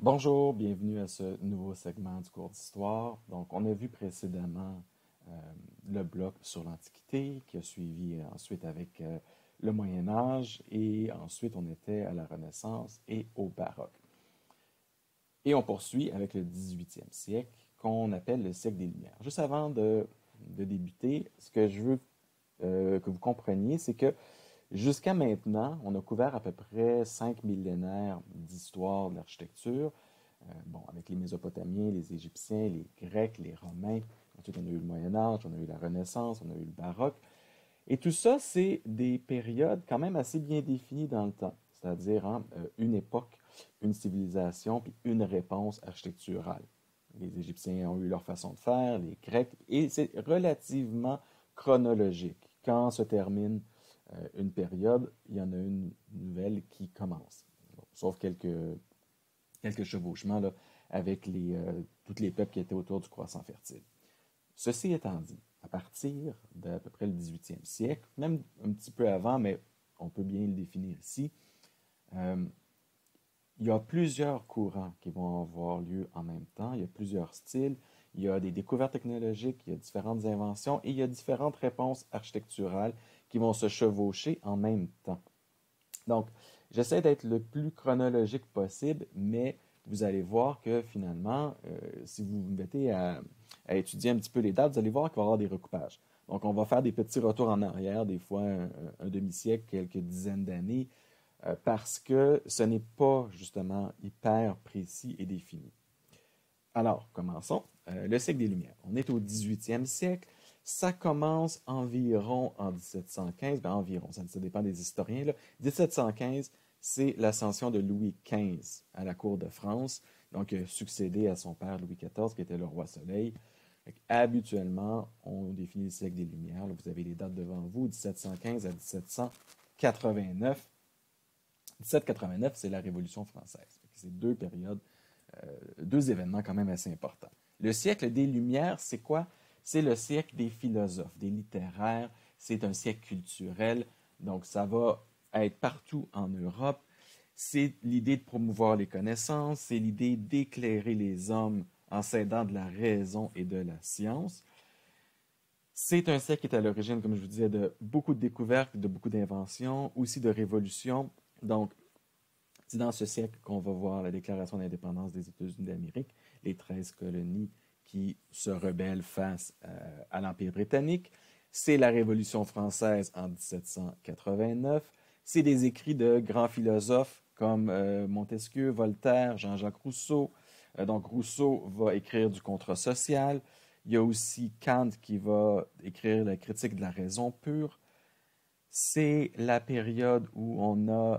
Bonjour, bienvenue à ce nouveau segment du cours d'histoire. Donc, on a vu précédemment euh, le bloc sur l'Antiquité, qui a suivi ensuite avec le Moyen Âge, et ensuite on était à la Renaissance et au Baroque. Et on poursuit avec le 18e siècle, qu'on appelle le siècle des Lumières. Juste avant de débuter, ce que je veux que vous compreniez, c'est que jusqu'à maintenant, on a couvert à peu près 5 millénaires d'histoire de l'architecture. Bon, avec les Mésopotamiens, les Égyptiens, les Grecs, les Romains. Ensuite, on a eu le Moyen Âge, on a eu la Renaissance, on a eu le Baroque. Et tout ça, c'est des périodes quand même assez bien définies dans le temps. C'est-à-dire une époque, une civilisation, puis une réponse architecturale. Les Égyptiens ont eu leur façon de faire, les Grecs, et c'est relativement chronologique. Quand se termine une période, il y en a une nouvelle qui commence. Bon, sauf quelques chevauchements là, avec tous les peuples qui étaient autour du croissant fertile. Ceci étant dit, à partir d'à peu près le 18e siècle, même un petit peu avant, mais on peut bien le définir ici, euh, il y a plusieurs courants qui vont avoir lieu en même temps, il y a plusieurs styles, il y a des découvertes technologiques, il y a différentes inventions et il y a différentes réponses architecturales qui vont se chevaucher en même temps. Donc, j'essaie d'être le plus chronologique possible, mais vous allez voir que finalement, si vous vous mettez à étudier un petit peu les dates, vous allez voir qu'il va y avoir des recoupages. Donc, on va faire des petits retours en arrière, des fois un demi-siècle, quelques dizaines d'années, parce que ce n'est pas justement hyper précis et défini. Alors, commençons. Le siècle des Lumières. On est au 18e siècle. Ça commence environ en 1715. Ben, environ, ça dépend des historiens. Là. 1715, c'est l'ascension de Louis XV à la cour de France. Donc, il a succédé à son père Louis XIV, qui était le roi Soleil. Habituellement, on définit le siècle des Lumières. Là, vous avez les dates devant vous, 1715 à 1789. 1789, c'est la Révolution française. C'est deux périodes, deux événements quand même assez importants. Le siècle des Lumières, c'est quoi? C'est le siècle des philosophes, des littéraires. C'est un siècle culturel. Donc, ça va être partout en Europe. C'est l'idée de promouvoir les connaissances. C'est l'idée d'éclairer les hommes en s'aidant de la raison et de la science. C'est un siècle qui est à l'origine, comme je vous disais, de beaucoup de découvertes, de beaucoup d'inventions, aussi de révolutions. Donc, c'est dans ce siècle qu'on va voir la déclaration d'indépendance des États-Unis d'Amérique, les 13 colonies qui se rebellent face à l'Empire britannique. C'est la Révolution française en 1789. C'est des écrits de grands philosophes comme Montesquieu, Voltaire, Jean-Jacques Rousseau. Donc Rousseau va écrire du contrat social. Il y a aussi Kant qui va écrire la critique de la raison pure. C'est la période où on a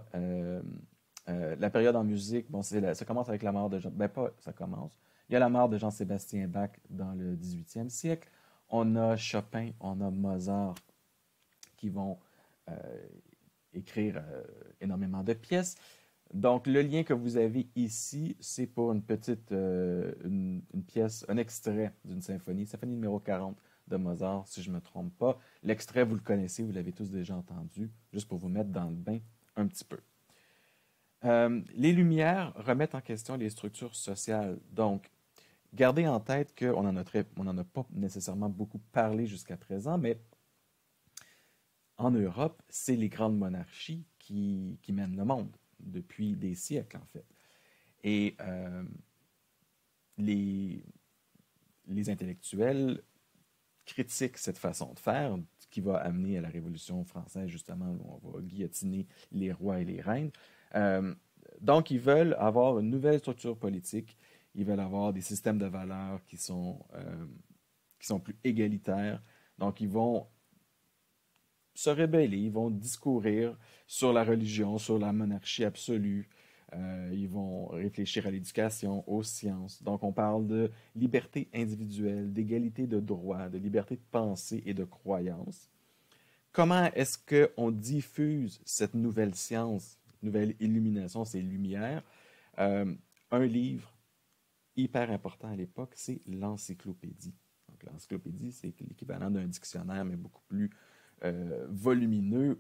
la période en musique. Bon, ça commence avec la mort de Jean. Ben, pas, ça commence. Il y a la mort de Jean-Sébastien Bach dans le 18e siècle. On a Chopin, on a Mozart qui vont euh, écrire énormément de pièces. Donc, le lien que vous avez ici, c'est pour une petite une pièce, un extrait d'une symphonie numéro 40 de Mozart, si je ne me trompe pas. L'extrait, vous le connaissez, vous l'avez tous déjà entendu, juste pour vous mettre dans le bain un petit peu. Les Lumières remettent en question les structures sociales. Donc, gardez en tête qu'on n'en a pas nécessairement beaucoup parlé jusqu'à présent, mais en Europe, c'est les grandes monarchies qui mènent le monde depuis des siècles, en fait. Et les, les intellectuels critiquent cette façon de faire, qui va amener à la Révolution française, justement, où on va guillotiner les rois et les reines. Euh, donc, ils veulent avoir une nouvelle structure politique, ils veulent avoir des systèmes de valeurs qui sont plus égalitaires. Donc, ils vont se rebeller, ils vont discourir sur la religion, sur la monarchie absolue. Ils vont réfléchir à l'éducation, aux sciences. Donc, on parle de liberté individuelle, d'égalité de droits, de liberté de pensée et de croyance. Comment est-ce qu'on diffuse cette nouvelle science, nouvelle illumination, ces lumières? Euh, un livre hyper important à l'époque, c'est l'encyclopédie. Donc, l'encyclopédie, c'est l'équivalent d'un dictionnaire, mais beaucoup plus volumineux,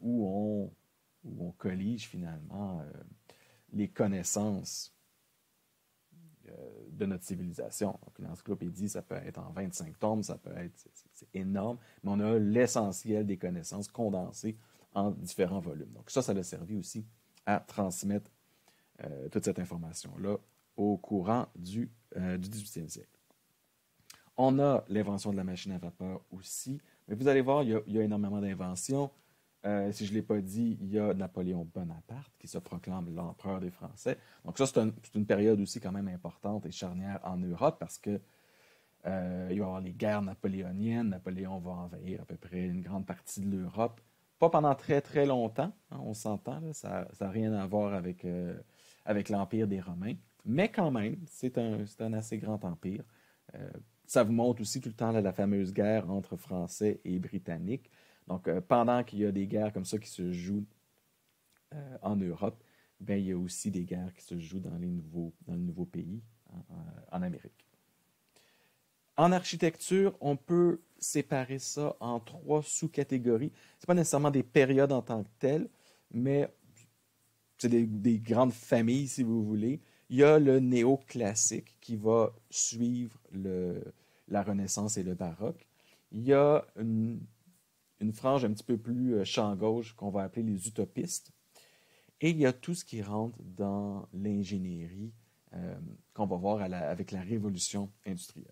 où on collige finalement les connaissances de notre civilisation. Donc, une encyclopédie, ça peut être en 25 tomes, ça peut être, c'est énorme, mais on a l'essentiel des connaissances condensées en différents volumes. Donc ça a servi aussi à transmettre toute cette information-là au courant du 18e siècle. On a l'invention de la machine à vapeur aussi, mais vous allez voir, il y a énormément d'inventions. Si je ne l'ai pas dit, il y a Napoléon Bonaparte qui se proclame l'empereur des Français. Donc ça, c'est une période aussi quand même importante et charnière en Europe parce que il va y avoir les guerres napoléoniennes. Napoléon va envahir à peu près une grande partie de l'Europe. Pas pendant très très longtemps, hein, on s'entend, là, ça n'a rien à voir avec l'Empire des Romains. Mais quand même, c'est un assez grand empire. Euh, Ça vous montre aussi tout le temps là, la fameuse guerre entre Français et Britanniques. Donc, pendant qu'il y a des guerres comme ça qui se jouent en Europe, ben, il y a aussi des guerres qui se jouent dans le nouveau pays, en Amérique. En architecture, on peut séparer ça en trois sous-catégories. Ce n'est pas nécessairement des périodes en tant que telles, mais c'est des grandes familles, si vous voulez. Il y a le néoclassique qui va suivre la Renaissance et le baroque. Il y a une frange un petit peu plus champ gauche qu'on va appeler les utopistes. Et il y a tout ce qui rentre dans l'ingénierie qu'on va voir avec la révolution industrielle.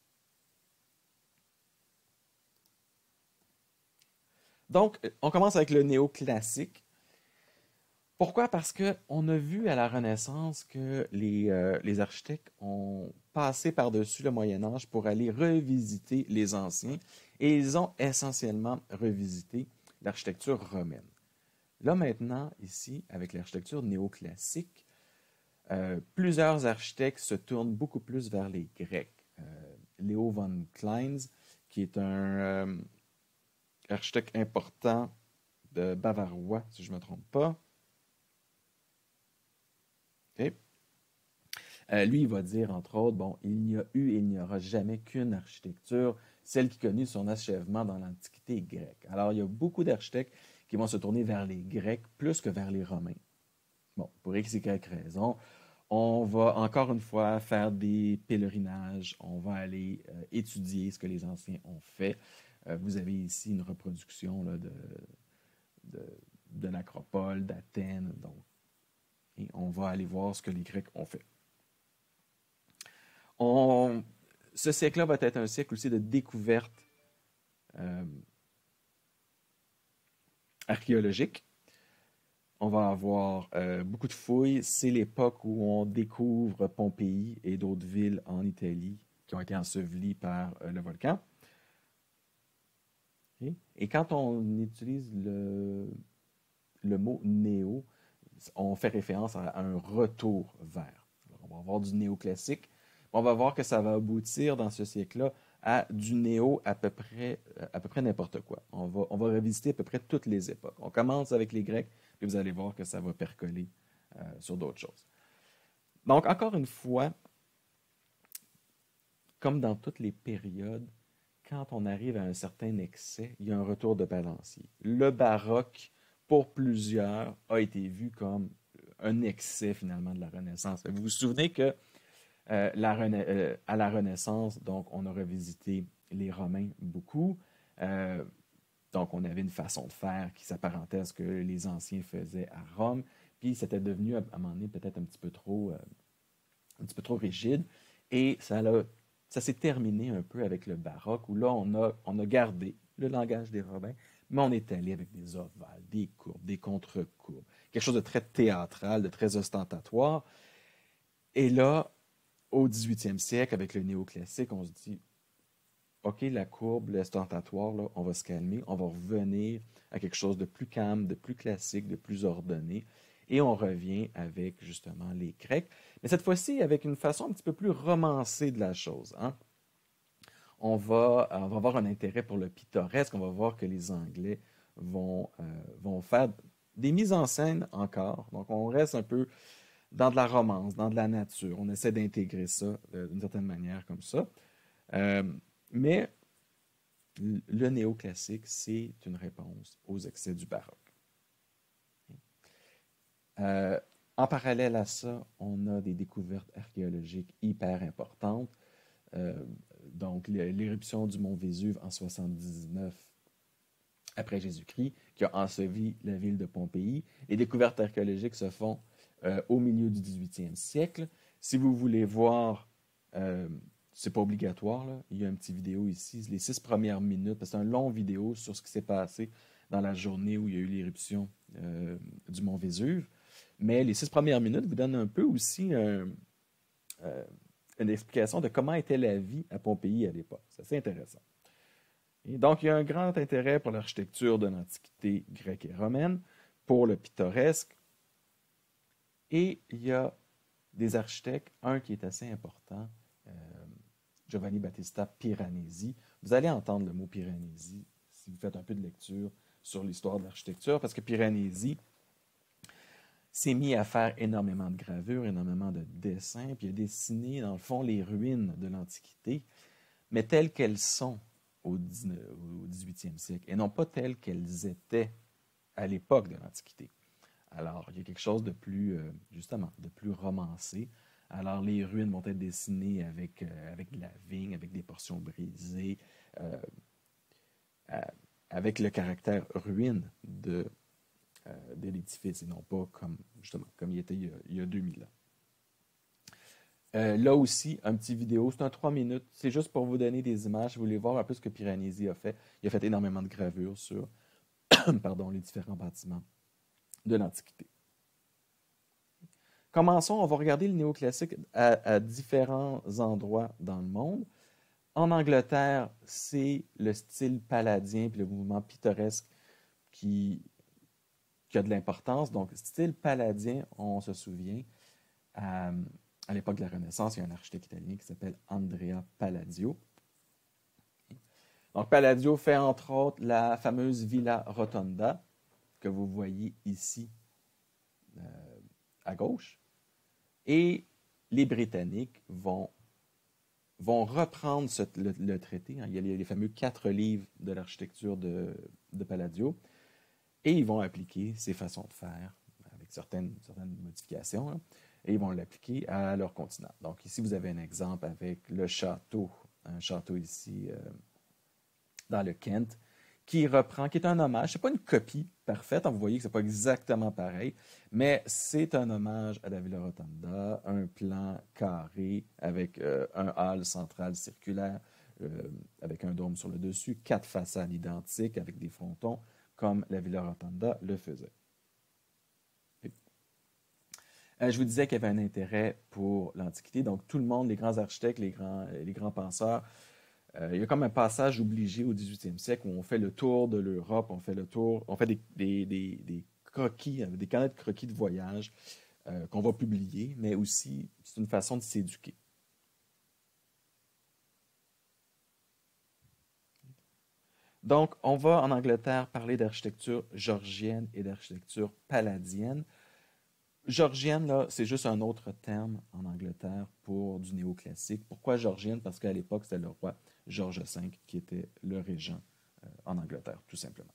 Donc, on commence avec le néoclassique. Pourquoi? Parce qu'on a vu à la Renaissance que les architectes ont passé par-dessus le Moyen Âge pour aller revisiter les anciens et ils ont essentiellement revisité l'architecture romaine. Là maintenant, ici, avec l'architecture néoclassique, plusieurs architectes se tournent beaucoup plus vers les Grecs. Leo von Kleins, qui est un architecte important de bavarois, si je ne me trompe pas. Okay. Lui, il va dire, entre autres, bon, il n'y a eu et il n'y aura jamais qu'une architecture, celle qui connut son achèvement dans l'Antiquité grecque. Alors, il y a beaucoup d'architectes qui vont se tourner vers les Grecs plus que vers les Romains. Bon, pour X et Y raisons, on va encore une fois faire des pèlerinages, on va aller étudier ce que les anciens ont fait. Vous avez ici une reproduction là, de l'acropole d'Athènes, donc, et on va aller voir ce que les Grecs ont fait. Ce siècle-là va être un siècle aussi de découverte archéologique. On va avoir beaucoup de fouilles. C'est l'époque où on découvre Pompéi et d'autres villes en Italie qui ont été ensevelies par le volcan. Okay. Et quand on utilise le mot néo, on fait référence à un retour vers. Alors, on va avoir du néoclassique. On va voir que ça va aboutir dans ce siècle-là à du néo à peu près n'importe quoi. On va revisiter à peu près toutes les époques. On commence avec les Grecs, puis vous allez voir que ça va percoler sur d'autres choses. Donc, encore une fois, comme dans toutes les périodes, quand on arrive à un certain excès, il y a un retour de balancier. Le baroque, pour plusieurs, a été vu comme un excès finalement de la Renaissance. Vous vous souvenez que à la Renaissance, donc, on a revisité les Romains beaucoup. Donc, on avait une façon de faire qui s'apparentait à ce que les anciens faisaient à Rome. Puis, c'était devenu, à un moment donné, peut-être un petit peu trop rigide. Et ça s'est terminé un peu avec le baroque, où là, on a gardé le langage des Romains, mais on est allé avec des ovales, des courbes, des contre-courbes, quelque chose de très théâtral, de très ostentatoire. Et là, au 18e siècle, avec le néoclassique, on se dit, OK, la courbe, l'ostentatoire, là, on va se calmer, on va revenir à quelque chose de plus calme, de plus classique, de plus ordonné. Et on revient avec justement les Grecs, mais cette fois-ci avec une façon un petit peu plus romancée de la chose. Hein? On va avoir un intérêt pour le pittoresque, on va voir que les Anglais vont faire des mises en scène encore. Donc on reste un peu dans de la romance, dans de la nature. On essaie d'intégrer ça d'une certaine manière comme ça. Mais le néoclassique, c'est une réponse aux excès du baroque. En parallèle à ça, on a des découvertes archéologiques hyper importantes. Euh, donc, l'éruption du mont Vésuve en 79 après Jésus-Christ, qui a enseveli la ville de Pompéi. Les découvertes archéologiques se font au milieu du 18e siècle. Si vous voulez voir, c'est pas obligatoire, là. Il y a une petite vidéo ici, les 6 premières minutes, parce que c'est une longue vidéo sur ce qui s'est passé dans la journée où il y a eu l'éruption du mont Vésuve. Mais les 6 premières minutes vous donnent un peu aussi une explication de comment était la vie à Pompéi à l'époque. C'est assez intéressant. Et donc, il y a un grand intérêt pour l'architecture de l'Antiquité grecque et romaine, pour le pittoresque, et il y a des architectes, un qui est assez important, euh, Giovanni Battista Piranesi. Vous allez entendre le mot Piranesi si vous faites un peu de lecture sur l'histoire de l'architecture, parce que Piranesi s'est mis à faire énormément de gravures, énormément de dessins, puis il a dessiné, dans le fond, les ruines de l'Antiquité, mais telles qu'elles sont au 18e siècle, et non pas telles qu'elles étaient à l'époque de l'Antiquité. Alors, il y a quelque chose de plus, justement, de plus romancé. Alors, les ruines vont être dessinées avec de la vigne, avec des portions brisées, euh, avec le caractère ruine de l'édifice, et non pas comme, justement, comme il était il y a 2000 ans. Là aussi, un petit vidéo, c'est un 3 minutes, c'est juste pour vous donner des images, si vous voulez voir un peu ce que Piranesi a fait. Il a fait énormément de gravures sur pardon, les différents bâtiments de l'Antiquité. Commençons, on va regarder le néoclassique à différents endroits dans le monde. En Angleterre, c'est le style palladien puis le mouvement pittoresque qui a de l'importance. Donc, style palladien, on se souvient, à l'époque de la Renaissance, il y a un architecte italien qui s'appelle Andrea Palladio. Donc, Palladio fait entre autres la fameuse Villa Rotonda que vous voyez ici à gauche. Et les Britanniques vont reprendre le traité. Hein. Il y a les fameux 4 livres de l'architecture de Palladio. Et ils vont appliquer ces façons de faire avec certaines modifications. Hein, et ils vont l'appliquer à leur continent. Donc ici, vous avez un exemple avec le château, un château ici dans le Kent, qui est un hommage. Ce n'est pas une copie parfaite, hein, vous voyez que ce n'est pas exactement pareil, mais c'est un hommage à la Villa Rotonda, un plan carré avec un hall central circulaire, avec un dôme sur le dessus, 4 façades identiques avec des frontons, comme la Villa Rotonda le faisait. Je vous disais qu'il y avait un intérêt pour l'Antiquité, donc tout le monde, les grands architectes, les grands penseurs, il y a comme un passage obligé au 18e siècle où on fait le tour de l'Europe, on fait des croquis, des carnets de croquis de voyage qu'on va publier, mais aussi c'est une façon de s'éduquer. Donc, on va en Angleterre parler d'architecture georgienne et d'architecture palladienne. Georgienne, là, c'est juste un autre terme en Angleterre pour du néoclassique. Pourquoi georgienne? Parce qu'à l'époque, c'était le roi George V qui était le régent en Angleterre, tout simplement.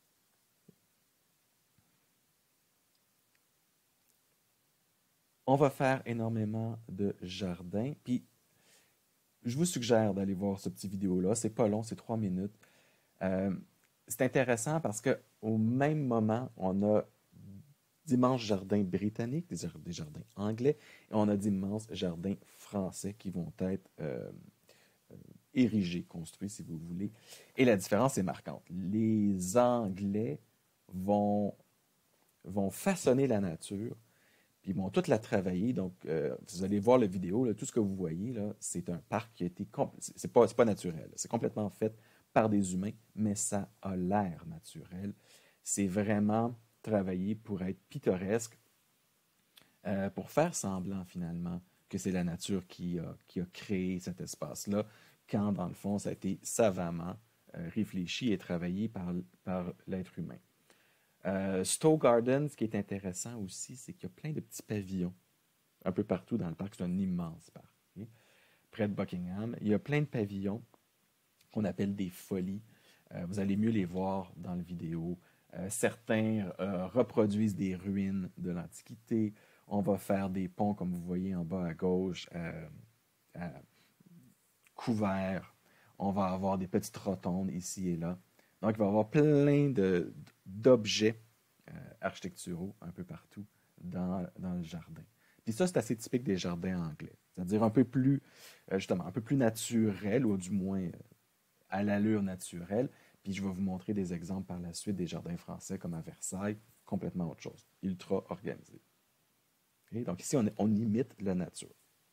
On va faire énormément de jardins. Puis, je vous suggère d'aller voir ce petit vidéo-là. C'est pas long, c'est 3 minutes. Euh, c'est intéressant parce qu'au même moment, on a d'immenses jardins britanniques, des jardins anglais, et on a d'immenses jardins français qui vont être érigés, construits, si vous voulez. Et la différence est marquante. Les Anglais vont façonner la nature, puis ils vont toute la travailler. Donc, vous allez voir la vidéo, là, tout ce que vous voyez, là, c'est un parc qui a été... C'est pas naturel. C'est complètement fait par des humains, mais ça a l'air naturel. C'est vraiment travaillé pour être pittoresque, pour faire semblant finalement que c'est la nature qui a créé cet espace-là, quand dans le fond, ça a été savamment réfléchi et travaillé par l'être humain. Stowe Gardens, ce qui est intéressant aussi, c'est qu'il y a plein de petits pavillons un peu partout dans le parc. C'est un immense parc. Okay? Près de Buckingham, il y a plein de pavillons qu'on appelle des folies. Vous allez mieux les voir dans la vidéo. Certains reproduisent des ruines de l'Antiquité. On va faire des ponts, comme vous voyez en bas à gauche, euh, couverts. On va avoir des petites rotondes ici et là. Donc, il va y avoir plein d'objets architecturaux un peu partout dans le jardin. Puis ça, c'est assez typique des jardins anglais. C'est-à-dire un peu plus, justement, un peu plus naturel, ou du moins à l'allure naturelle. Puis je vais vous montrer des exemples par la suite des jardins français, comme à Versailles, complètement autre chose, ultra organisé. Okay? Donc ici, on imite la nature.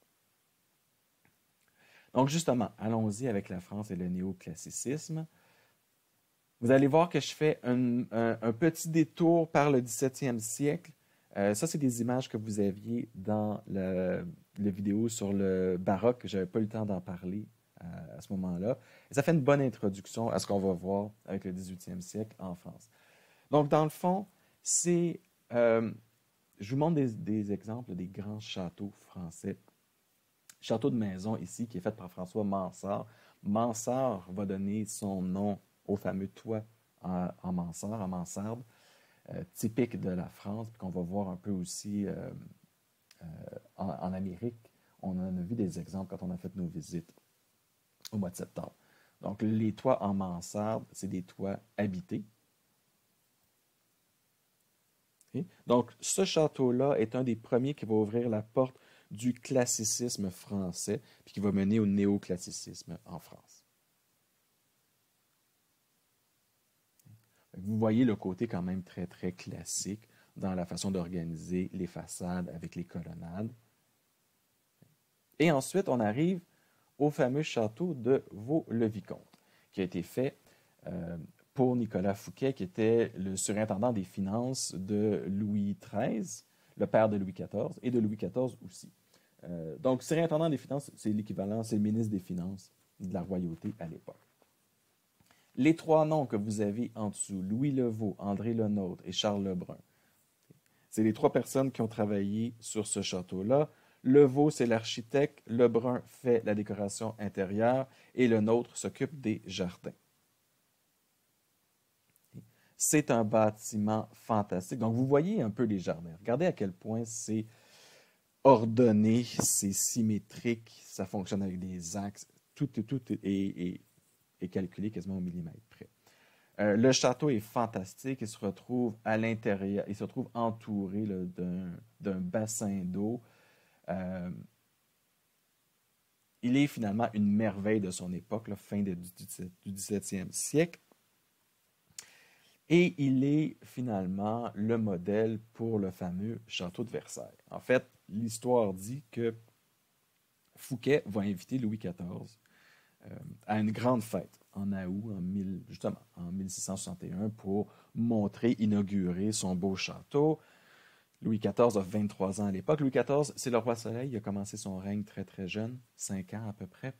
Donc justement, allons-y avec la France et le néoclassicisme. Vous allez voir que je fais un petit détour par le 17e siècle. Ça, c'est des images que vous aviez dans le vidéo sur le baroque. Je n'avais pas eu le temps d'en parler à ce moment-là. Et ça fait une bonne introduction à ce qu'on va voir avec le 18e siècle en France. Donc, dans le fond, c'est... je vous montre des exemples des grands châteaux français. Château de maison ici, qui est fait par François Mansart. Mansart va donner son nom au fameux toit en mansarde, typique de la France, puis qu'on va voir un peu aussi en Amérique. On en a vu des exemples quand on a fait nos visites au mois de septembre. Donc, les toits en mansarde, c'est des toits habités. Okay? Donc, ce château-là est un des premiers qui va ouvrir la porte du classicisme français, puis qui va mener au néoclassicisme en France. Vous voyez le côté quand même très, très classique dans la façon d'organiser les façades avec les colonnades. Et ensuite, on arrive au fameux château de Vaux-le-Vicomte, qui a été fait pour Nicolas Fouquet, qui était le surintendant des finances de Louis XIII, le père de Louis XIV, et de Louis XIV aussi. Donc, surintendant des finances, c'est l'équivalent, c'est le ministre des Finances de la royauté à l'époque. Les trois noms que vous avez en dessous, Louis Levaux, André Lenôtre et Charles Lebrun, c'est les trois personnes qui ont travaillé sur ce château-là. Levaux, c'est l'architecte, Lebrun fait la décoration intérieure et Lenôtre s'occupe des jardins. C'est un bâtiment fantastique. Donc, vous voyez un peu les jardins. Regardez à quel point c'est ordonné, c'est symétrique, ça fonctionne avec des axes. Tout est calculé quasiment au millimètre près. Le château est fantastique. Il se retrouve à l'intérieur. Il se retrouve entouré d'un bassin d'eau. Il est finalement une merveille de son époque, la fin du 17e siècle. Et il est finalement le modèle pour le fameux château de Versailles. En fait, l'histoire dit que Fouquet va inviter Louis XIV à une grande fête en août, justement, en 1661, pour montrer, inaugurer son beau château. Louis XIV a 23 ans à l'époque. Louis XIV, c'est le roi Soleil. Il a commencé son règne très, très jeune, 5 ans à peu près.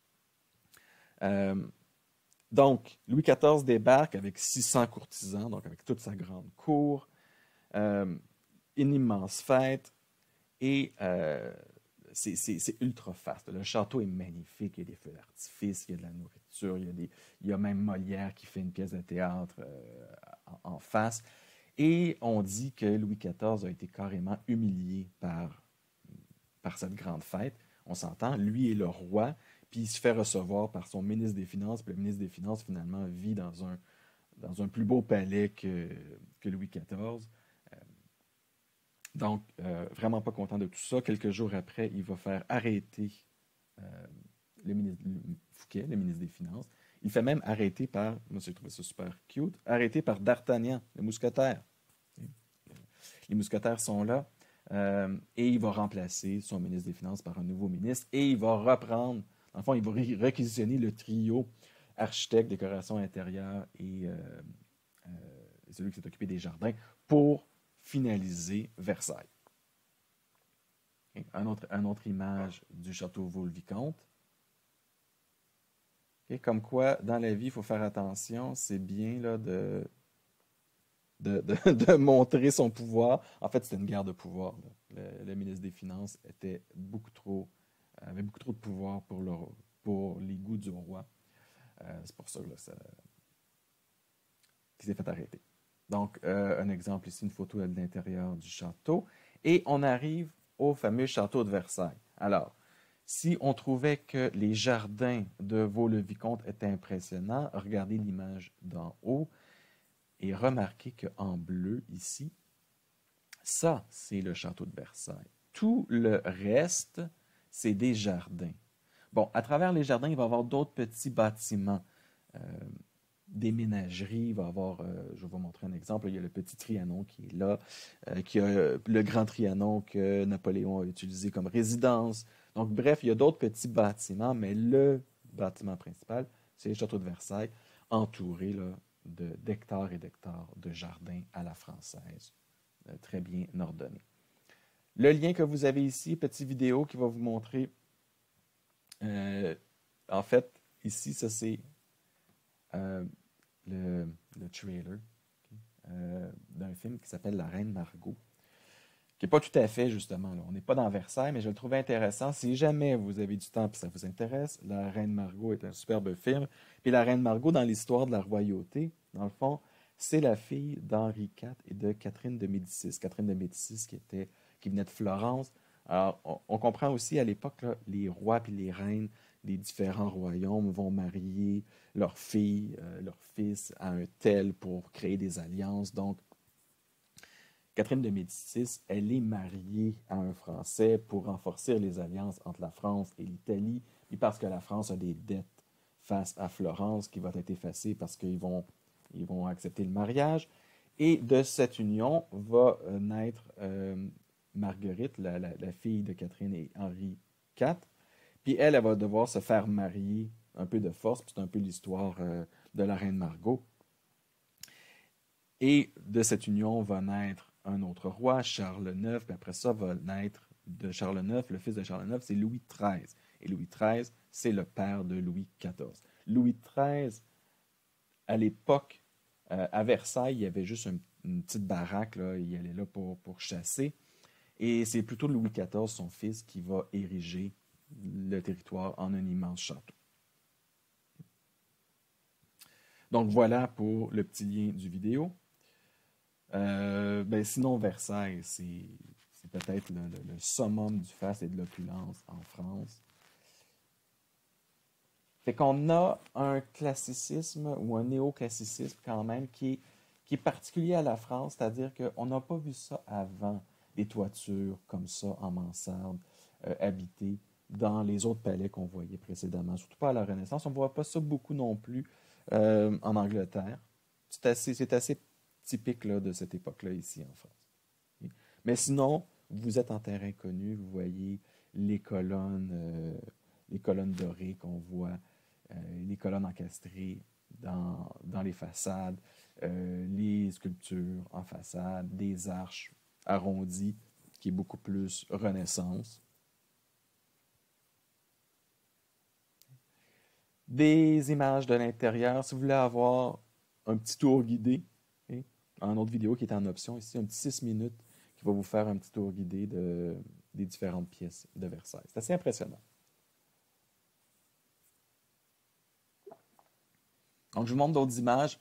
Donc, Louis XIV débarque avec 600 courtisans, donc avec toute sa grande cour, une immense fête, et c'est ultra faste. Le château est magnifique, il y a des feux d'artifice, il y a de la nourriture, il y a même Molière qui fait une pièce de théâtre en face. Et on dit que Louis XIV a été carrément humilié par cette grande fête. On s'entend, lui est le roi, puis il se fait recevoir par son ministre des Finances, puis le ministre des Finances, finalement, vit dans un plus beau palais que Louis XIV. Donc, vraiment pas content de tout ça. Quelques jours après, il va faire arrêter le ministre Fouquet, le ministre des Finances. Il fait même arrêter par, moi j'ai trouvé ça super cute, arrêté par D'Artagnan, le mousquetaire. Les mousquetaires sont là. Et il va remplacer son ministre des Finances par un nouveau ministre. Et il va reprendre, dans le fond, il va réquisitionner le trio architecte, décoration intérieure et celui qui s'est occupé des jardins pour finaliser Versailles. Okay. Une autre image du château Vaux-le-Vicomte. Okay. Comme quoi, dans la vie, il faut faire attention. C'est bien là, de montrer son pouvoir. En fait, c'était une guerre de pouvoir. Le ministre des Finances avait beaucoup trop de pouvoir pour les goûts du roi. C'est pour ça qu'il s'est fait arrêter. Donc, un exemple ici, une photo de l'intérieur du château. Et on arrive au fameux château de Versailles. Alors, si on trouvait que les jardins de Vaux-le-Vicomte étaient impressionnants, regardez l'image d'en haut et remarquez qu'en bleu ici, ça, c'est le château de Versailles. Tout le reste, c'est des jardins. Bon, à travers les jardins, il va y avoir d'autres petits bâtiments, euh, des ménageries. Il va y avoir, je vais vous montrer un exemple. Il y a le petit Trianon qui est là, qui a le grand Trianon que Napoléon a utilisé comme résidence. Donc, bref, il y a d'autres petits bâtiments, mais le bâtiment principal, c'est le château de Versailles, entouré là, d'hectares et d'hectares de jardins à la française, très bien ordonnés. Le lien que vous avez ici, petite vidéo qui va vous montrer, en fait, ici, ça c'est euh, le trailer d'un film qui s'appelle La Reine Margot, qui n'est pas tout à fait, justement, là. On n'est pas dans Versailles, mais je le trouvais intéressant. Si jamais vous avez du temps et ça vous intéresse, La Reine Margot est un superbe film. Puis La Reine Margot, dans l'histoire de la royauté, dans le fond, c'est la fille d'Henri IV et de Catherine de Médicis. Catherine de Médicis qui venait de Florence. Alors, on comprend aussi à l'époque, là, les rois et les reines des différents royaumes vont marier leurs filles, leurs fils à un tel pour créer des alliances. Donc, Catherine de Médicis, elle est mariée à un Français pour renforcer les alliances entre la France et l'Italie, et parce que la France a des dettes face à Florence qui vont être effacées parce ils vont accepter le mariage. Et de cette union va naître Marguerite, la fille de Catherine et Henri IV. Puis elle va devoir se faire marier un peu de force, puis c'est un peu l'histoire de la reine Margot. Et de cette union va naître un autre roi, Charles IX, puis après ça va naître de Charles IX, le fils de Charles IX, c'est Louis XIII. Et Louis XIII, c'est le père de Louis XIV. Louis XIII, à l'époque, à Versailles, il y avait juste une petite baraque, là, il allait là pour chasser. Et c'est plutôt Louis XIV, son fils, qui va ériger le territoire en un immense château. Donc voilà pour le petit lien du vidéo. Sinon, Versailles, c'est peut-être le summum du faste et de l'opulence en France. Fait qu'on a un classicisme ou un néoclassicisme quand même qui est particulier à la France, c'est-à-dire qu'on n'a pas vu ça avant, des toitures comme ça en mansarde, habitées dans les autres palais qu'on voyait précédemment, surtout pas à la Renaissance. On ne voit pas ça beaucoup non plus en Angleterre. C'est assez typique là, de cette époque-là ici en France. Mais sinon, vous êtes en terrain connu, vous voyez les colonnes dorées qu'on voit, les colonnes encastrées dans les façades, les sculptures en façade, des arches arrondies, qui est beaucoup plus Renaissance. Des images de l'intérieur. Si vous voulez avoir un petit tour guidé, okay, une autre vidéo qui est en option ici, un petit 6 minutes qui va vous faire un petit tour guidé des différentes pièces de Versailles. C'est assez impressionnant. Donc, je vous montre d'autres images.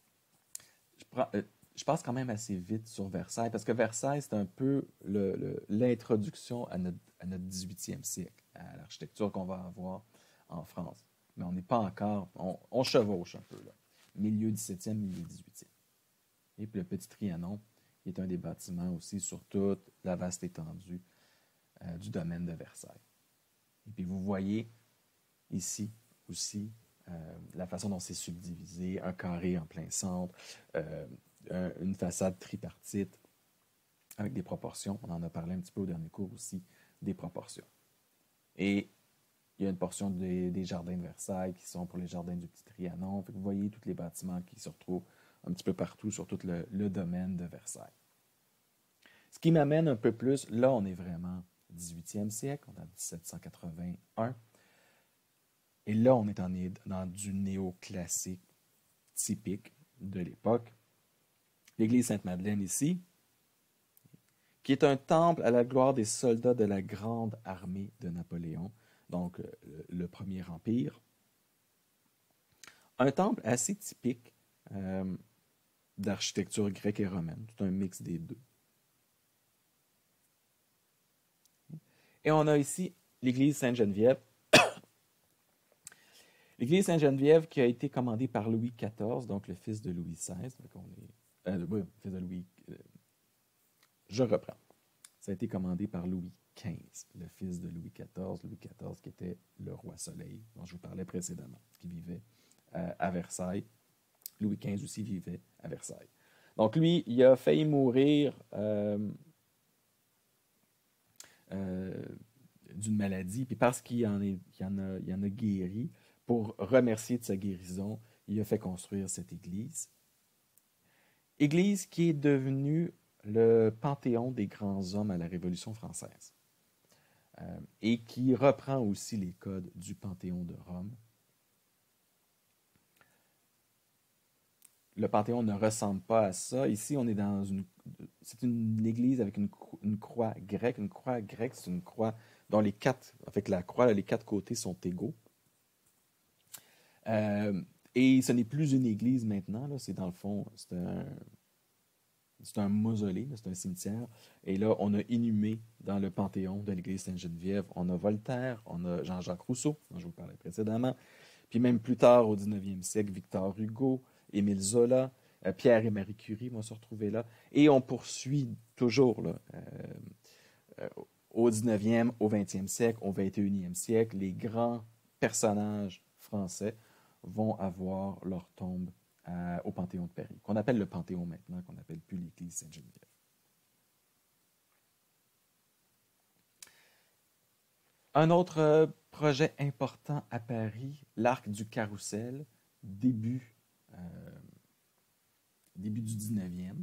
Je passe quand même assez vite sur Versailles, parce que Versailles, c'est un peu l'introduction à notre 18e siècle, à l'architecture qu'on va avoir en France. Mais on n'est pas encore, on chevauche un peu, là. Milieu 17e, milieu 18e. Et puis le petit Trianon, qui est un des bâtiments aussi sur toute la vaste étendue du domaine de Versailles. Et puis vous voyez ici aussi la façon dont c'est subdivisé, un carré en plein centre, une façade tripartite avec des proportions. On en a parlé un petit peu au dernier cours aussi, des proportions. Et il y a une portion des jardins de Versailles qui sont pour les jardins du Petit Trianon. Fait que vous voyez tous les bâtiments qui se retrouvent un petit peu partout sur tout le domaine de Versailles. Ce qui m'amène un peu plus, là on est vraiment 18e siècle, on est en 1781. Et là, on est dans du néoclassique typique de l'époque. L'église Sainte-Madeleine ici, qui est un temple à la gloire des soldats de la grande armée de Napoléon, donc le Premier Empire. Un temple assez typique d'architecture grecque et romaine, tout un mix des deux. Et on a ici l'église Sainte-Geneviève. L'église Sainte-Geneviève qui a été commandée par Louis XIV, donc le fils de Louis XVI. Donc oui, fils de Louis. Je reprends. Ça a été commandé par Louis XV, le fils de Louis XIV. Louis XIV qui était le roi Soleil, dont je vous parlais précédemment, qui vivait à Versailles. Louis XV aussi vivait à Versailles. Donc lui, il a failli mourir d'une maladie, puis parce qu'il en a guéri, pour remercier de sa guérison, il a fait construire cette église. Église qui est devenue le panthéon des grands hommes à la Révolution française et qui reprend aussi les codes du Panthéon de Rome. Le Panthéon ne ressemble pas à ça. Ici, on est dans c'est une église avec une croix grecque. Une croix grecque, c'est une croix dont avec la croix, les quatre côtés sont égaux. Et ce n'est plus une église maintenant. Là, c'est dans le fond, c'est un mausolée, c'est un cimetière. Et là, on a inhumé dans le Panthéon de l'église Sainte-Geneviève, on a Voltaire, on a Jean-Jacques Rousseau, dont je vous parlais précédemment. Puis même plus tard, au 19e siècle, Victor Hugo, Émile Zola, Pierre et Marie Curie vont se retrouver là. Et on poursuit toujours là, au 19e, au 20e siècle, au 21e siècle, les grands personnages français vont avoir leur tombe au Panthéon de Paris, qu'on appelle le Panthéon maintenant, qu'on n'appelle plus l'église Sainte-Geneviève. Un autre projet important à Paris, l'Arc du Carrousel, début du 19e.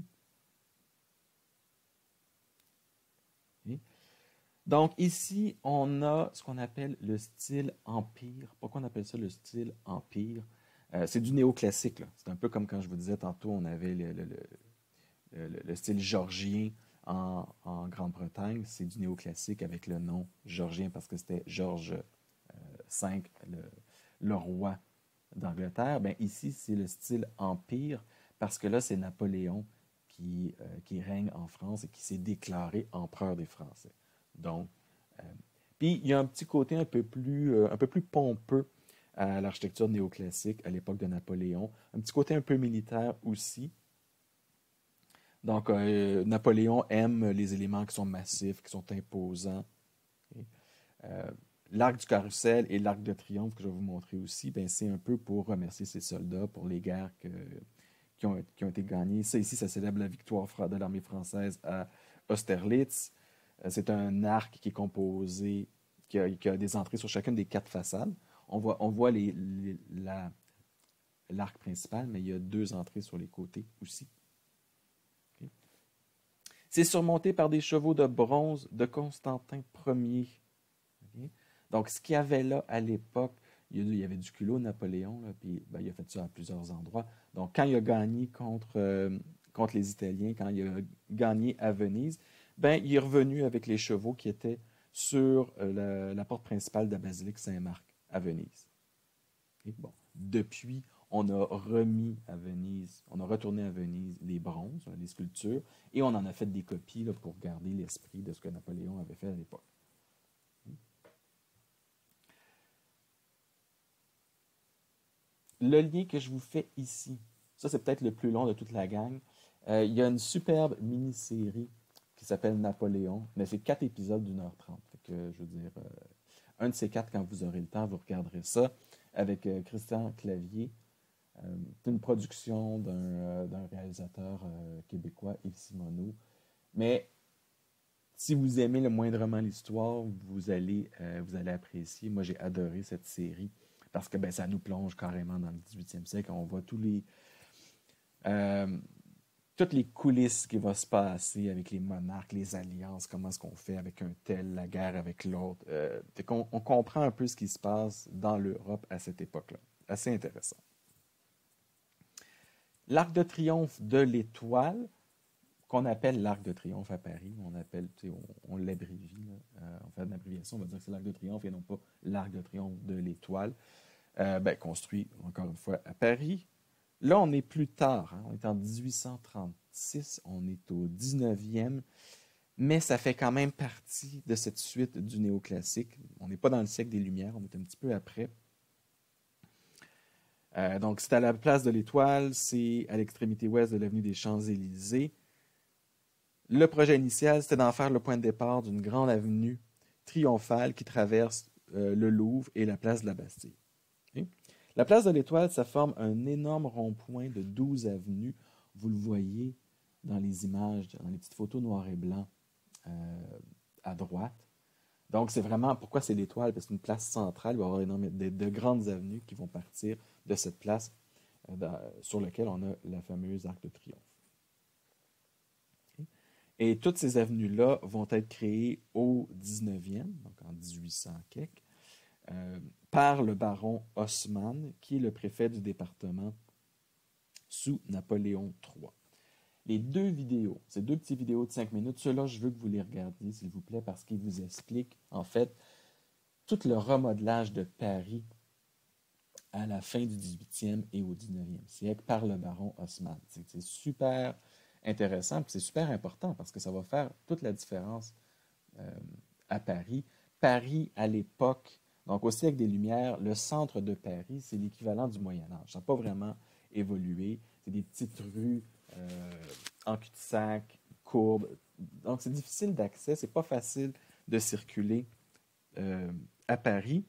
Okay. Donc ici, on a ce qu'on appelle le style empire. Pourquoi on appelle ça le style empire? C'est du néoclassique, là. C'est un peu comme quand je vous disais tantôt, on avait le style georgien en Grande-Bretagne. C'est du néoclassique avec le nom georgien parce que c'était Georges V, le roi d'Angleterre. Ben, ici, c'est le style empire parce que là, c'est Napoléon qui règne en France et qui s'est déclaré empereur des Français. Donc, puis il y a un petit côté un peu plus pompeux à l'architecture néoclassique à l'époque de Napoléon. Un petit côté un peu militaire aussi. Donc, Napoléon aime les éléments qui sont massifs, qui sont imposants. Okay. L'arc du carrousel et l'arc de triomphe que je vais vous montrer aussi, ben, c'est un peu pour remercier ses soldats pour les guerres qui ont été gagnées. Ça ici, ça célèbre la victoire de l'armée française à Austerlitz. C'est un arc qui est composé, qui a des entrées sur chacune des quatre façades. On voit l'arc principal, mais il y a deux entrées sur les côtés aussi. Okay. C'est surmonté par des chevaux de bronze de Constantin Ier. Okay. Donc, ce qu'il y avait là à l'époque, il y avait du culot Napoléon, là, puis ben, il a fait ça à plusieurs endroits. Donc, quand il a gagné contre les Italiens, quand il a gagné à Venise, ben, il est revenu avec les chevaux qui étaient sur la porte principale de la basilique Saint-Marc à Venise. Et bon, depuis, on a retourné à Venise les bronzes, les sculptures, et on en a fait des copies là, pour garder l'esprit de ce que Napoléon avait fait à l'époque. Le lien que je vous fais ici, ça c'est peut-être le plus long de toute la gang. Il y a une superbe mini-série qui s'appelle Napoléon, mais c'est 4 épisodes d'1h30. Fait que, je veux dire, un de ces 4, quand vous aurez le temps, vous regarderez ça avec Christian Clavier. C'est une production d'un réalisateur québécois, Yves Simoneau. Mais si vous aimez le moindrement l'histoire, vous allez apprécier. Moi, j'ai adoré cette série parce que ben, ça nous plonge carrément dans le 18e siècle. On voit toutes les coulisses qui vont se passer avec les monarques, les alliances, comment est-ce qu'on fait avec un tel, la guerre avec l'autre. On comprend un peu ce qui se passe dans l'Europe à cette époque-là. Assez intéressant. L'Arc de Triomphe de l'Étoile, qu'on appelle l'Arc de Triomphe à Paris, on l'abrévie, on fait une abréviation, on va dire que c'est l'Arc de Triomphe et non pas l'Arc de Triomphe de l'Étoile, construit encore une fois à Paris. Là, on est plus tard, on est en 1836, on est au 19e. mais ça fait quand même partie de cette suite du néoclassique. On n'est pas dans le siècle des Lumières, on est un petit peu après. Donc, c'est à la place de l'Étoile, c'est à l'extrémité ouest de l'avenue des Champs-Élysées. Le projet initial, c'était d'en faire le point de départ d'une grande avenue triomphale qui traverse le Louvre et la place de la Bastille. Okay? La place de l'Étoile, ça forme un énorme rond-point de 12 avenues. Vous le voyez dans les images, dans les petites photos noir et blanc à droite. Donc, c'est vraiment, pourquoi c'est l'Étoile? Parce que c'est une place centrale, il va y avoir énormément de grandes avenues qui vont partir de cette place sur laquelle on a la fameuse Arc de Triomphe. Okay? Et toutes ces avenues-là vont être créées au 19e, donc en 1800 quelque, par le baron Haussmann, qui est le préfet du département sous Napoléon III. Les deux vidéos, ces deux petites vidéos de 5 minutes, ceux-là, je veux que vous les regardiez, s'il vous plaît, parce qu'ils vous expliquent, en fait, tout le remodelage de Paris à la fin du 18e et au 19e siècle par le baron Haussmann. C'est super intéressant, puis c'est super important, parce que ça va faire toute la différence à Paris. Paris, à l'époque, donc au siècle des Lumières, le centre de Paris, c'est l'équivalent du Moyen-Âge. Ça n'a pas vraiment évolué. C'est des petites rues en cul-de-sac, courbes. Donc, c'est difficile d'accès. C'est pas facile de circuler à Paris.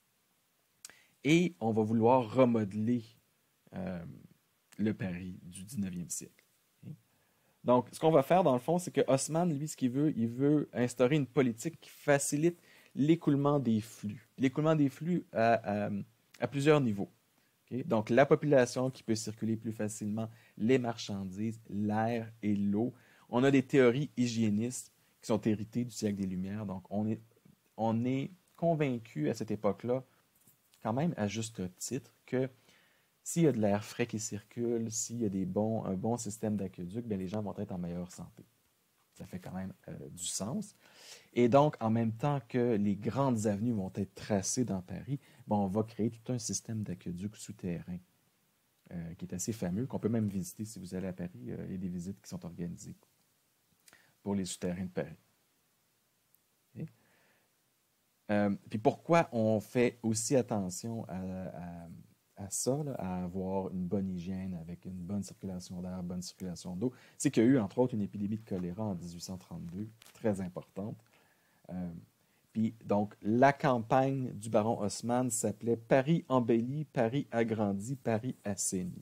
Et on va vouloir remodeler le Paris du 19e siècle. Donc, ce qu'on va faire, dans le fond, c'est que Haussmann, lui, ce qu'il veut, il veut instaurer une politique qui facilite l'écoulement des flux. L'écoulement des flux à plusieurs niveaux. Okay? Donc, la population qui peut circuler plus facilement, les marchandises, l'air et l'eau. On a des théories hygiénistes qui sont héritées du siècle des Lumières. Donc, on est convaincu à cette époque-là, quand même à juste titre, que s'il y a de l'air frais qui circule, s'il y a un bon système d'aqueduc, les gens vont être en meilleure santé. Ça fait quand même du sens. Et donc, en même temps que les grandes avenues vont être tracées dans Paris, on va créer tout un système d'aqueduc souterrain qui est assez fameux, qu'on peut même visiter si vous allez à Paris. Il y a des visites qui sont organisées pour les souterrains de Paris. Okay? Puis pourquoi on fait aussi attention à ça, là, à avoir une bonne hygiène avec une bonne circulation d'air, bonne circulation d'eau, c'est qu'il y a eu, entre autres, une épidémie de choléra en 1832, très importante. Puis, donc, la campagne du baron Haussmann s'appelait Paris embelli, Paris agrandi, Paris assaini.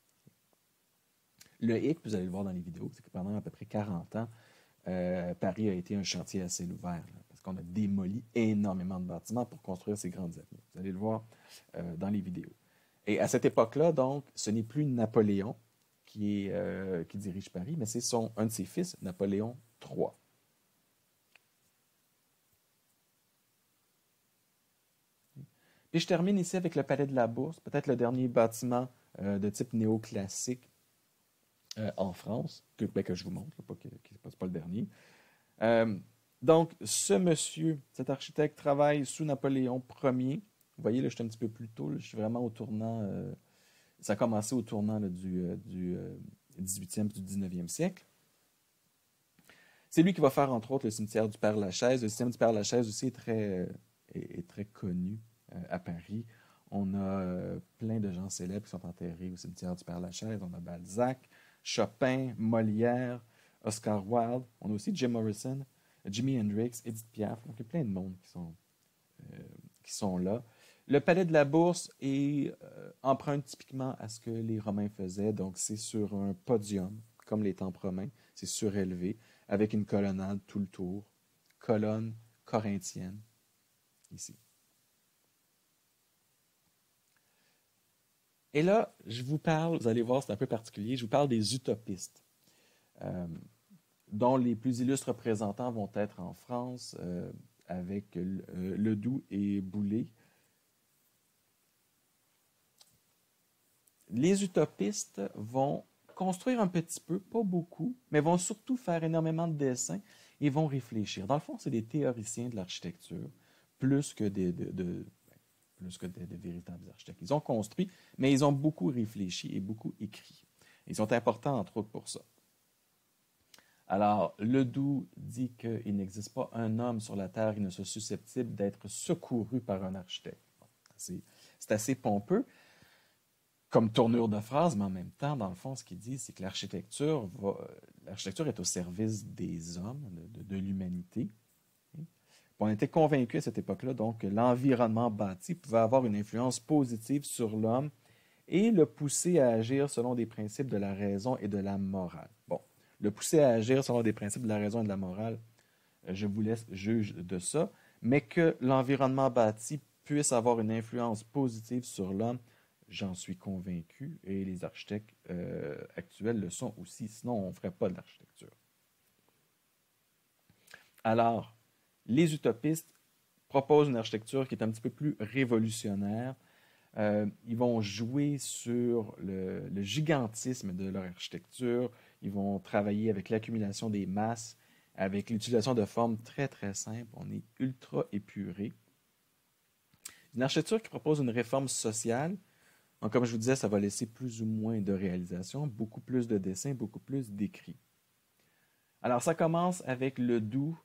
Le hic, vous allez le voir dans les vidéos, c'est que pendant à peu près 40 ans, Paris a été un chantier à ciel ouvert, là, parce qu'on a démoli énormément de bâtiments pour construire ces grandes avenues. Vous allez le voir dans les vidéos. Et à cette époque-là, donc, ce n'est plus Napoléon qui dirige Paris, mais c'est un de ses fils, Napoléon III. Puis je termine ici avec le Palais de la Bourse, peut-être le dernier bâtiment de type néoclassique en France, que je vous montre, c'est pas le dernier. Donc, ce monsieur, cet architecte, travaille sous Napoléon Ier. Vous voyez, là, je suis un petit peu plus tôt, là, je suis vraiment au tournant, ça a commencé au tournant là, du 18e et du 19e siècle. C'est lui qui va faire, entre autres, le cimetière du Père-Lachaise. Le cimetière du Père-Lachaise aussi est très connu à Paris. On a plein de gens célèbres qui sont enterrés au cimetière du Père-Lachaise. On a Balzac, Chopin, Molière, Oscar Wilde. On a aussi Jim Morrison, Jimi Hendrix, Edith Piaf. Donc, il y a plein de monde qui sont là. Le Palais de la Bourse emprunte typiquement à ce que les Romains faisaient. Donc, c'est sur un podium, comme les temples romains. C'est surélevé, avec une colonnade tout le tour. Colonne corinthienne, ici. Et là, je vous parle, vous allez voir, c'est un peu particulier, je vous parle des utopistes, dont les plus illustres représentants vont être en France, avec Ledoux et Boulay. Les utopistes vont construire un petit peu, pas beaucoup, mais vont surtout faire énormément de dessins et vont réfléchir. Dans le fond, c'est des théoriciens de l'architecture, plus que des véritables architectes. Ils ont construit, mais ils ont beaucoup réfléchi et beaucoup écrit. Ils sont importants, entre autres, pour ça. Alors, Ledoux dit qu'il n'existe pas un homme sur la Terre qui ne soit susceptible d'être secouru par un architecte. Bon, c'est assez pompeux comme tournure de phrase, mais en même temps, dans le fond, ce qu'il dit, c'est que l'architecture est au service des hommes, de l'humanité. Puis on était convaincus à cette époque-là, donc, que l'environnement bâti pouvait avoir une influence positive sur l'homme et le pousser à agir selon des principes de la raison et de la morale. Bon, le pousser à agir selon des principes de la raison et de la morale, je vous laisse juge de ça, mais que l'environnement bâti puisse avoir une influence positive sur l'homme, j'en suis convaincu, et les architectes actuels le sont aussi, sinon on ne ferait pas de l'architecture. Alors, les utopistes proposent une architecture qui est un petit peu plus révolutionnaire. Ils vont jouer sur le gigantisme de leur architecture. Ils vont travailler avec l'accumulation des masses, avec l'utilisation de formes très, très simples. On est ultra épuré. Une architecture qui propose une réforme sociale. Donc, comme je vous disais, ça va laisser plus ou moins de réalisation, beaucoup plus de dessins, beaucoup plus d'écrits. Alors, ça commence avec Ledoux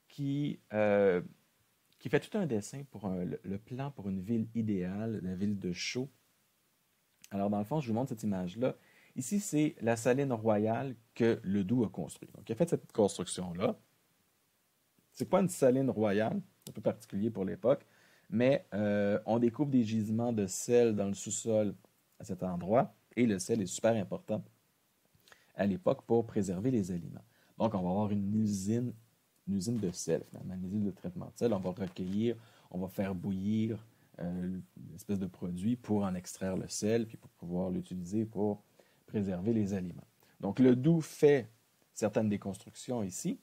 qui fait tout un dessin pour le plan pour une ville idéale, la ville de Chaux. Alors, dans le fond, je vous montre cette image-là. Ici, c'est la saline royale que Ledoux a construite. Donc, il a fait cette construction-là. C'est pas une saline royale, un peu particulier pour l'époque, mais on découvre des gisements de sel dans le sous-sol à cet endroit, et le sel est super important à l'époque pour préserver les aliments. Donc, on va avoir une usine de sel, finalement, une usine de traitement de sel. On va recueillir, on va faire bouillir l'espèce de produit pour en extraire le sel, puis pour pouvoir l'utiliser pour préserver les aliments. Donc, Ledoux fait certaines déconstructions ici.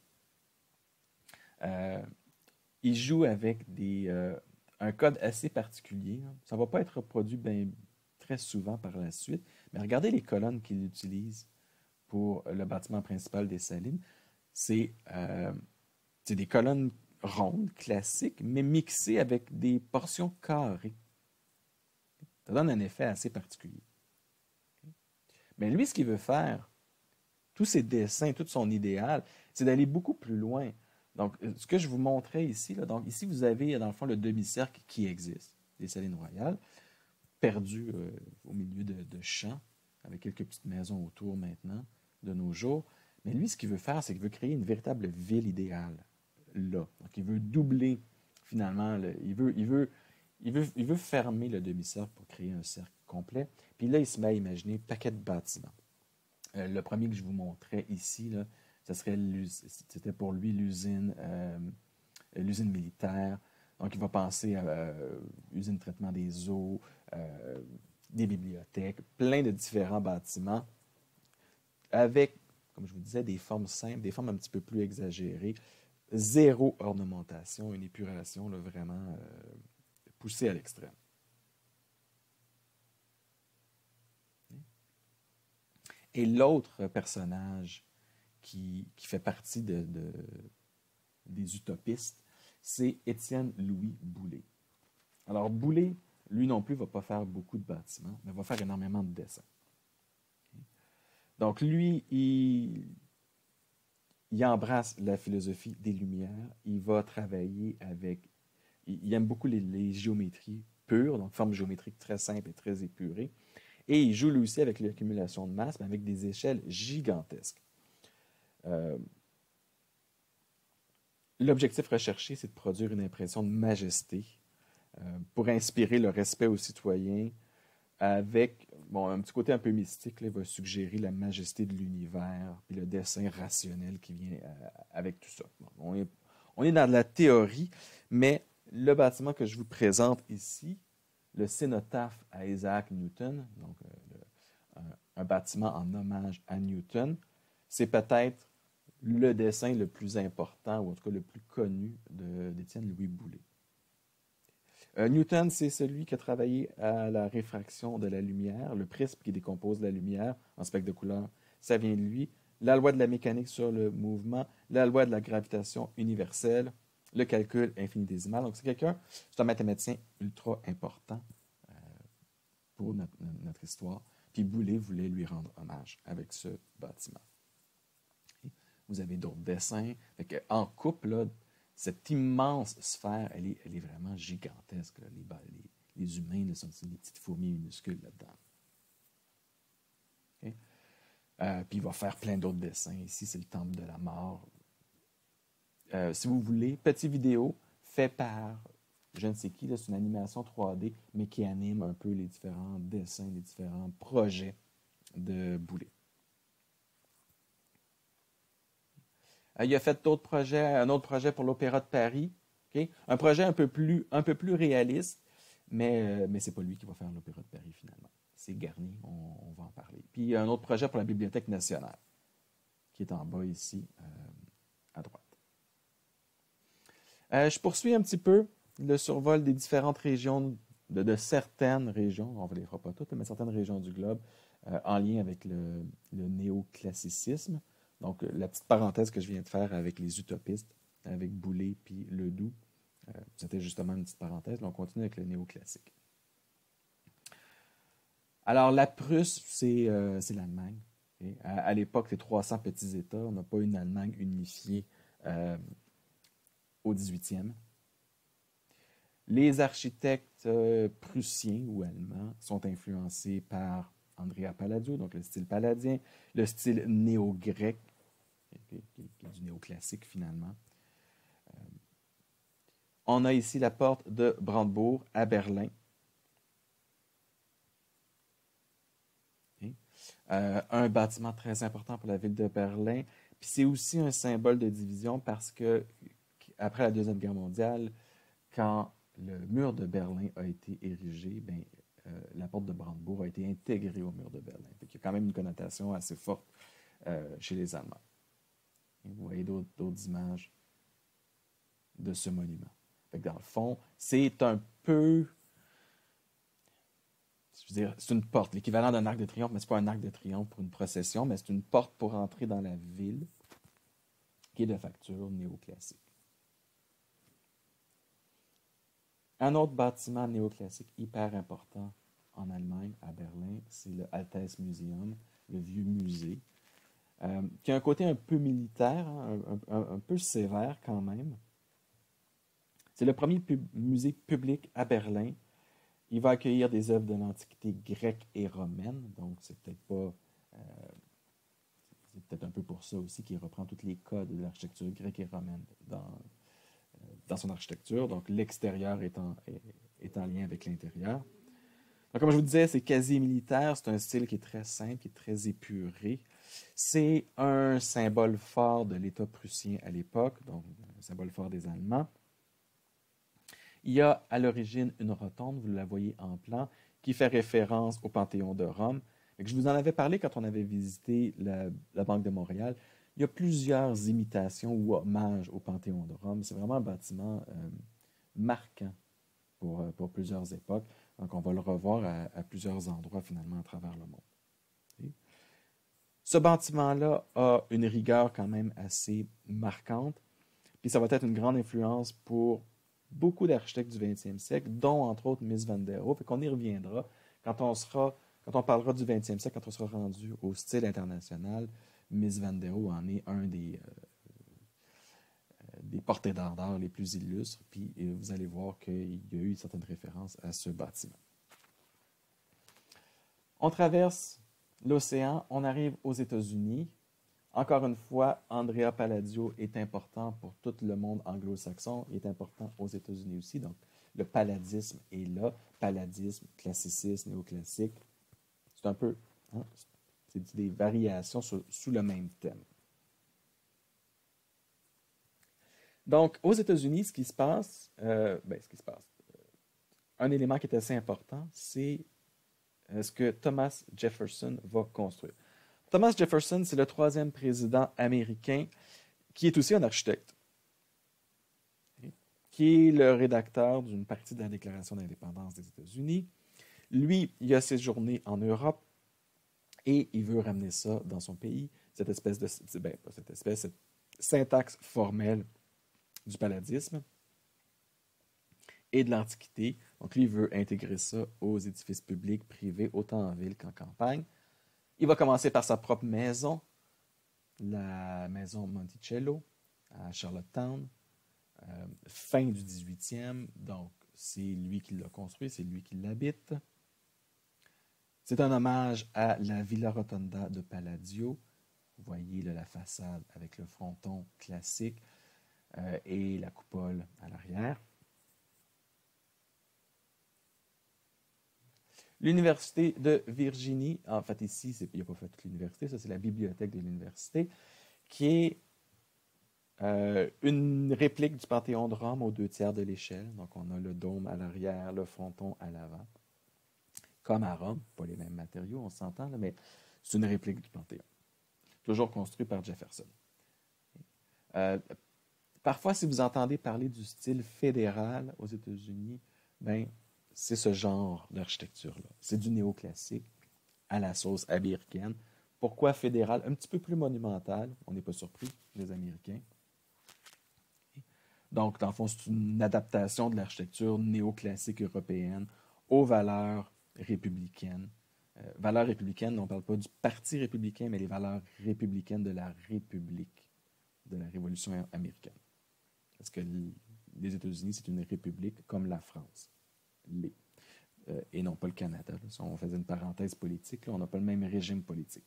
Il joue avec un code assez particulier. Ça ne va pas être reproduit très souvent par la suite, mais regardez les colonnes qu'il utilise pour le bâtiment principal des Salines. C'est des colonnes rondes, classiques, mais mixées avec des portions carrées. Ça donne un effet assez particulier. Mais lui, ce qu'il veut faire, tous ses dessins, tout son idéal, c'est d'aller beaucoup plus loin. Donc, ce que je vous montrais ici, là, donc ici, vous avez, dans le fond, le demi-cercle qui existe, des Salines royales, perdu au milieu de champs, avec quelques petites maisons autour maintenant, de nos jours. Mais lui, ce qu'il veut faire, c'est qu'il veut créer une véritable ville idéale, là. Donc, il veut doubler, finalement, il veut fermer le demi-cercle pour créer un cercle complet. Puis là, il se met à imaginer un paquet de bâtiments. Le premier que je vous montrais ici, là, c'était pour lui l'usine militaire. Donc, il va penser à usine de traitement des eaux, des bibliothèques, plein de différents bâtiments avec, comme je vous disais, des formes simples, des formes un petit peu plus exagérées, zéro ornementation, une épuration là, vraiment poussée à l'extrême. Et l'autre personnage qui fait partie des utopistes, c'est Étienne Louis Boullée. Alors, Boullée, lui non plus, ne va pas faire beaucoup de bâtiments, mais va faire énormément de dessins. Donc, lui, il embrasse la philosophie des Lumières. Il va travailler avec... Il aime beaucoup les géométries pures, donc formes géométriques très simples et très épurées. Et il joue lui aussi avec l'accumulation de masse, mais avec des échelles gigantesques. L'objectif recherché, c'est de produire une impression de majesté pour inspirer le respect aux citoyens avec un petit côté un peu mystique. Là, il va suggérer la majesté de l'univers puis le dessin rationnel qui vient avec tout ça. Bon, on est dans de la théorie, mais le bâtiment que je vous présente ici, le cénotaphe à Isaac Newton, donc un bâtiment en hommage à Newton, c'est peut-être le dessin le plus important, ou en tout cas le plus connu d'Étienne Louis Boullée. Newton, c'est celui qui a travaillé à la réfraction de la lumière, le prisme qui décompose la lumière en spectre de couleur, ça vient de lui. La loi de la mécanique sur le mouvement, la loi de la gravitation universelle, le calcul infinitésimal. Donc, c'est un mathématicien ultra important pour notre histoire. Puis Boullée voulait lui rendre hommage avec ce bâtiment. vous avez d'autres dessins. Fait que, en couple, là, cette immense sphère, elle est vraiment gigantesque. Là. Les humains là, sont des petites fourmis minuscules là-dedans. Okay? Puis il va faire plein d'autres dessins. Ici, c'est le temple de la mort. Si vous voulez, petite vidéo fait par je ne sais qui, c'est une animation 3D, mais qui anime un peu les différents dessins, les différents projets de Boulet. Il a fait d'autres projets, un autre projet pour l'Opéra de Paris, okay? Un projet un peu plus réaliste, mais ce n'est pas lui qui va faire l'Opéra de Paris finalement. C'est Garnier, on va en parler. Puis un autre projet pour la Bibliothèque nationale, qui est en bas ici, à droite. Je poursuis un petit peu le survol des différentes régions, de certaines régions, on ne les fera pas toutes, mais certaines régions du globe, en lien avec le néoclassicisme. Donc, la petite parenthèse que je viens de faire avec les utopistes, avec Boulay puis Ledoux, c'était justement une petite parenthèse. On continue avec le néoclassique. Alors, la Prusse, c'est l'Allemagne. Okay? À l'époque des 300 petits États, on n'a pas une Allemagne unifiée au 18e. Les architectes prussiens ou allemands sont influencés par Andrea Palladio, donc le style palladien, le style néo-grec, qui est du néoclassique finalement. On a ici la porte de Brandebourg à Berlin. Un bâtiment très important pour la ville de Berlin. Puis c'est aussi un symbole de division parce que, après la Deuxième Guerre mondiale, quand le mur de Berlin a été érigé, la porte de Brandebourg a été intégrée au mur de Berlin. Il y a quand même une connotation assez forte chez les Allemands. Et vous voyez d'autres images de ce monument. Fait que dans le fond, c'est un peu... Je veux dire, c'est une porte, l'équivalent d'un arc de triomphe, mais ce n'est pas un arc de triomphe pour une procession, mais c'est une porte pour entrer dans la ville qui est de facture néoclassique. Un autre bâtiment néoclassique hyper important en Allemagne, à Berlin, c'est le Altes Museum, le vieux musée, qui a un côté un peu militaire, hein, un peu sévère quand même. C'est le premier musée public à Berlin. Il va accueillir des œuvres de l'Antiquité grecque et romaine, donc c'est peut-être un peu pour ça aussi qu'il reprend tous les codes de l'architecture grecque et romaine dans son architecture. Donc l'extérieur est en lien avec l'intérieur. Donc, comme je vous disais, c'est quasi militaire, c'est un style qui est très simple, qui est très épuré. C'est un symbole fort de l'État prussien à l'époque, donc un symbole fort des Allemands. Il y a à l'origine une rotonde, vous la voyez en plan, qui fait référence au Panthéon de Rome. Je vous en avais parlé quand on avait visité la Banque de Montréal. Il y a plusieurs imitations ou hommages au Panthéon de Rome. C'est vraiment un bâtiment marquant pour plusieurs époques. Donc, on va le revoir à plusieurs endroits, finalement, à travers le monde. Okay? Ce bâtiment-là a une rigueur quand même assez marquante. Puis ça va être une grande influence pour beaucoup d'architectes du 20e siècle, dont, entre autres, Mies van der Rohe. Fait qu'on y reviendra quand on parlera du 20e siècle, quand on sera rendu au style international. Mies van der Rohe en est un des porte-étendards les plus illustres, puis vous allez voir qu'il y a eu certaines références à ce bâtiment. On traverse l'océan, on arrive aux États-Unis. Encore une fois, Andrea Palladio est important pour tout le monde anglo-saxon, il est important aux États-Unis aussi, donc le palladisme est là, palladisme, classicisme, néoclassique, c'est un peu, hein, c'est des variations sous le même thème. Donc, aux États-Unis, ce qui se passe, un élément qui est assez important, c'est ce que Thomas Jefferson va construire. Thomas Jefferson, c'est le 3e président américain qui est aussi un architecte, qui est le rédacteur d'une partie de la Déclaration d'indépendance des États-Unis. Lui, il a séjourné en Europe et il veut ramener ça dans son pays, cette syntaxe formelle du palladisme et de l'Antiquité. Donc, lui, il veut intégrer ça aux édifices publics, privés, autant en ville qu'en campagne. Il va commencer par sa propre maison, la maison Monticello à Charlottetown, fin du 18e, donc c'est lui qui l'a construit, c'est lui qui l'habite. C'est un hommage à la Villa Rotonda de Palladio. Vous voyez là, la façade avec le fronton classique et la coupole à l'arrière. L'Université de Virginie, en fait ici, il n'y a pas fait toute l'université, ça c'est la bibliothèque de l'université, qui est une réplique du Panthéon de Rome aux 2/3 de l'échelle. Donc on a le dôme à l'arrière, le fronton à l'avant. Comme à Rome, pas les mêmes matériaux, on s'entend, mais c'est une réplique du Panthéon. Toujours construit par Jefferson. Euh, Parfois, si vous entendez parler du style fédéral aux États-Unis, ben, c'est ce genre d'architecture-là. C'est du néoclassique à la sauce américaine. Pourquoi fédéral? Un petit peu plus monumental. On n'est pas surpris, les Américains. Donc, dans le fond, c'est une adaptation de l'architecture néoclassique européenne aux valeurs républicaines. Valeurs républicaines, on ne parle pas du Parti républicain, mais les valeurs républicaines de la République, de la Révolution américaine. Parce que les États-Unis, c'est une république comme la France. Et non pas le Canada. Là. Si on faisait une parenthèse politique, là, on n'a pas le même régime politique.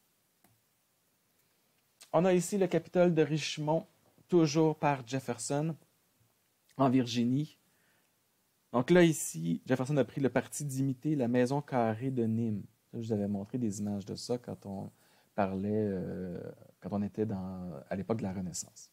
On a ici le Capitole de Richmond, toujours par Jefferson, en Virginie. Donc là, ici, Jefferson a pris le parti d'imiter la maison carrée de Nîmes. Je vous avais montré des images de ça quand on parlait, quand on était à l'époque de la Renaissance.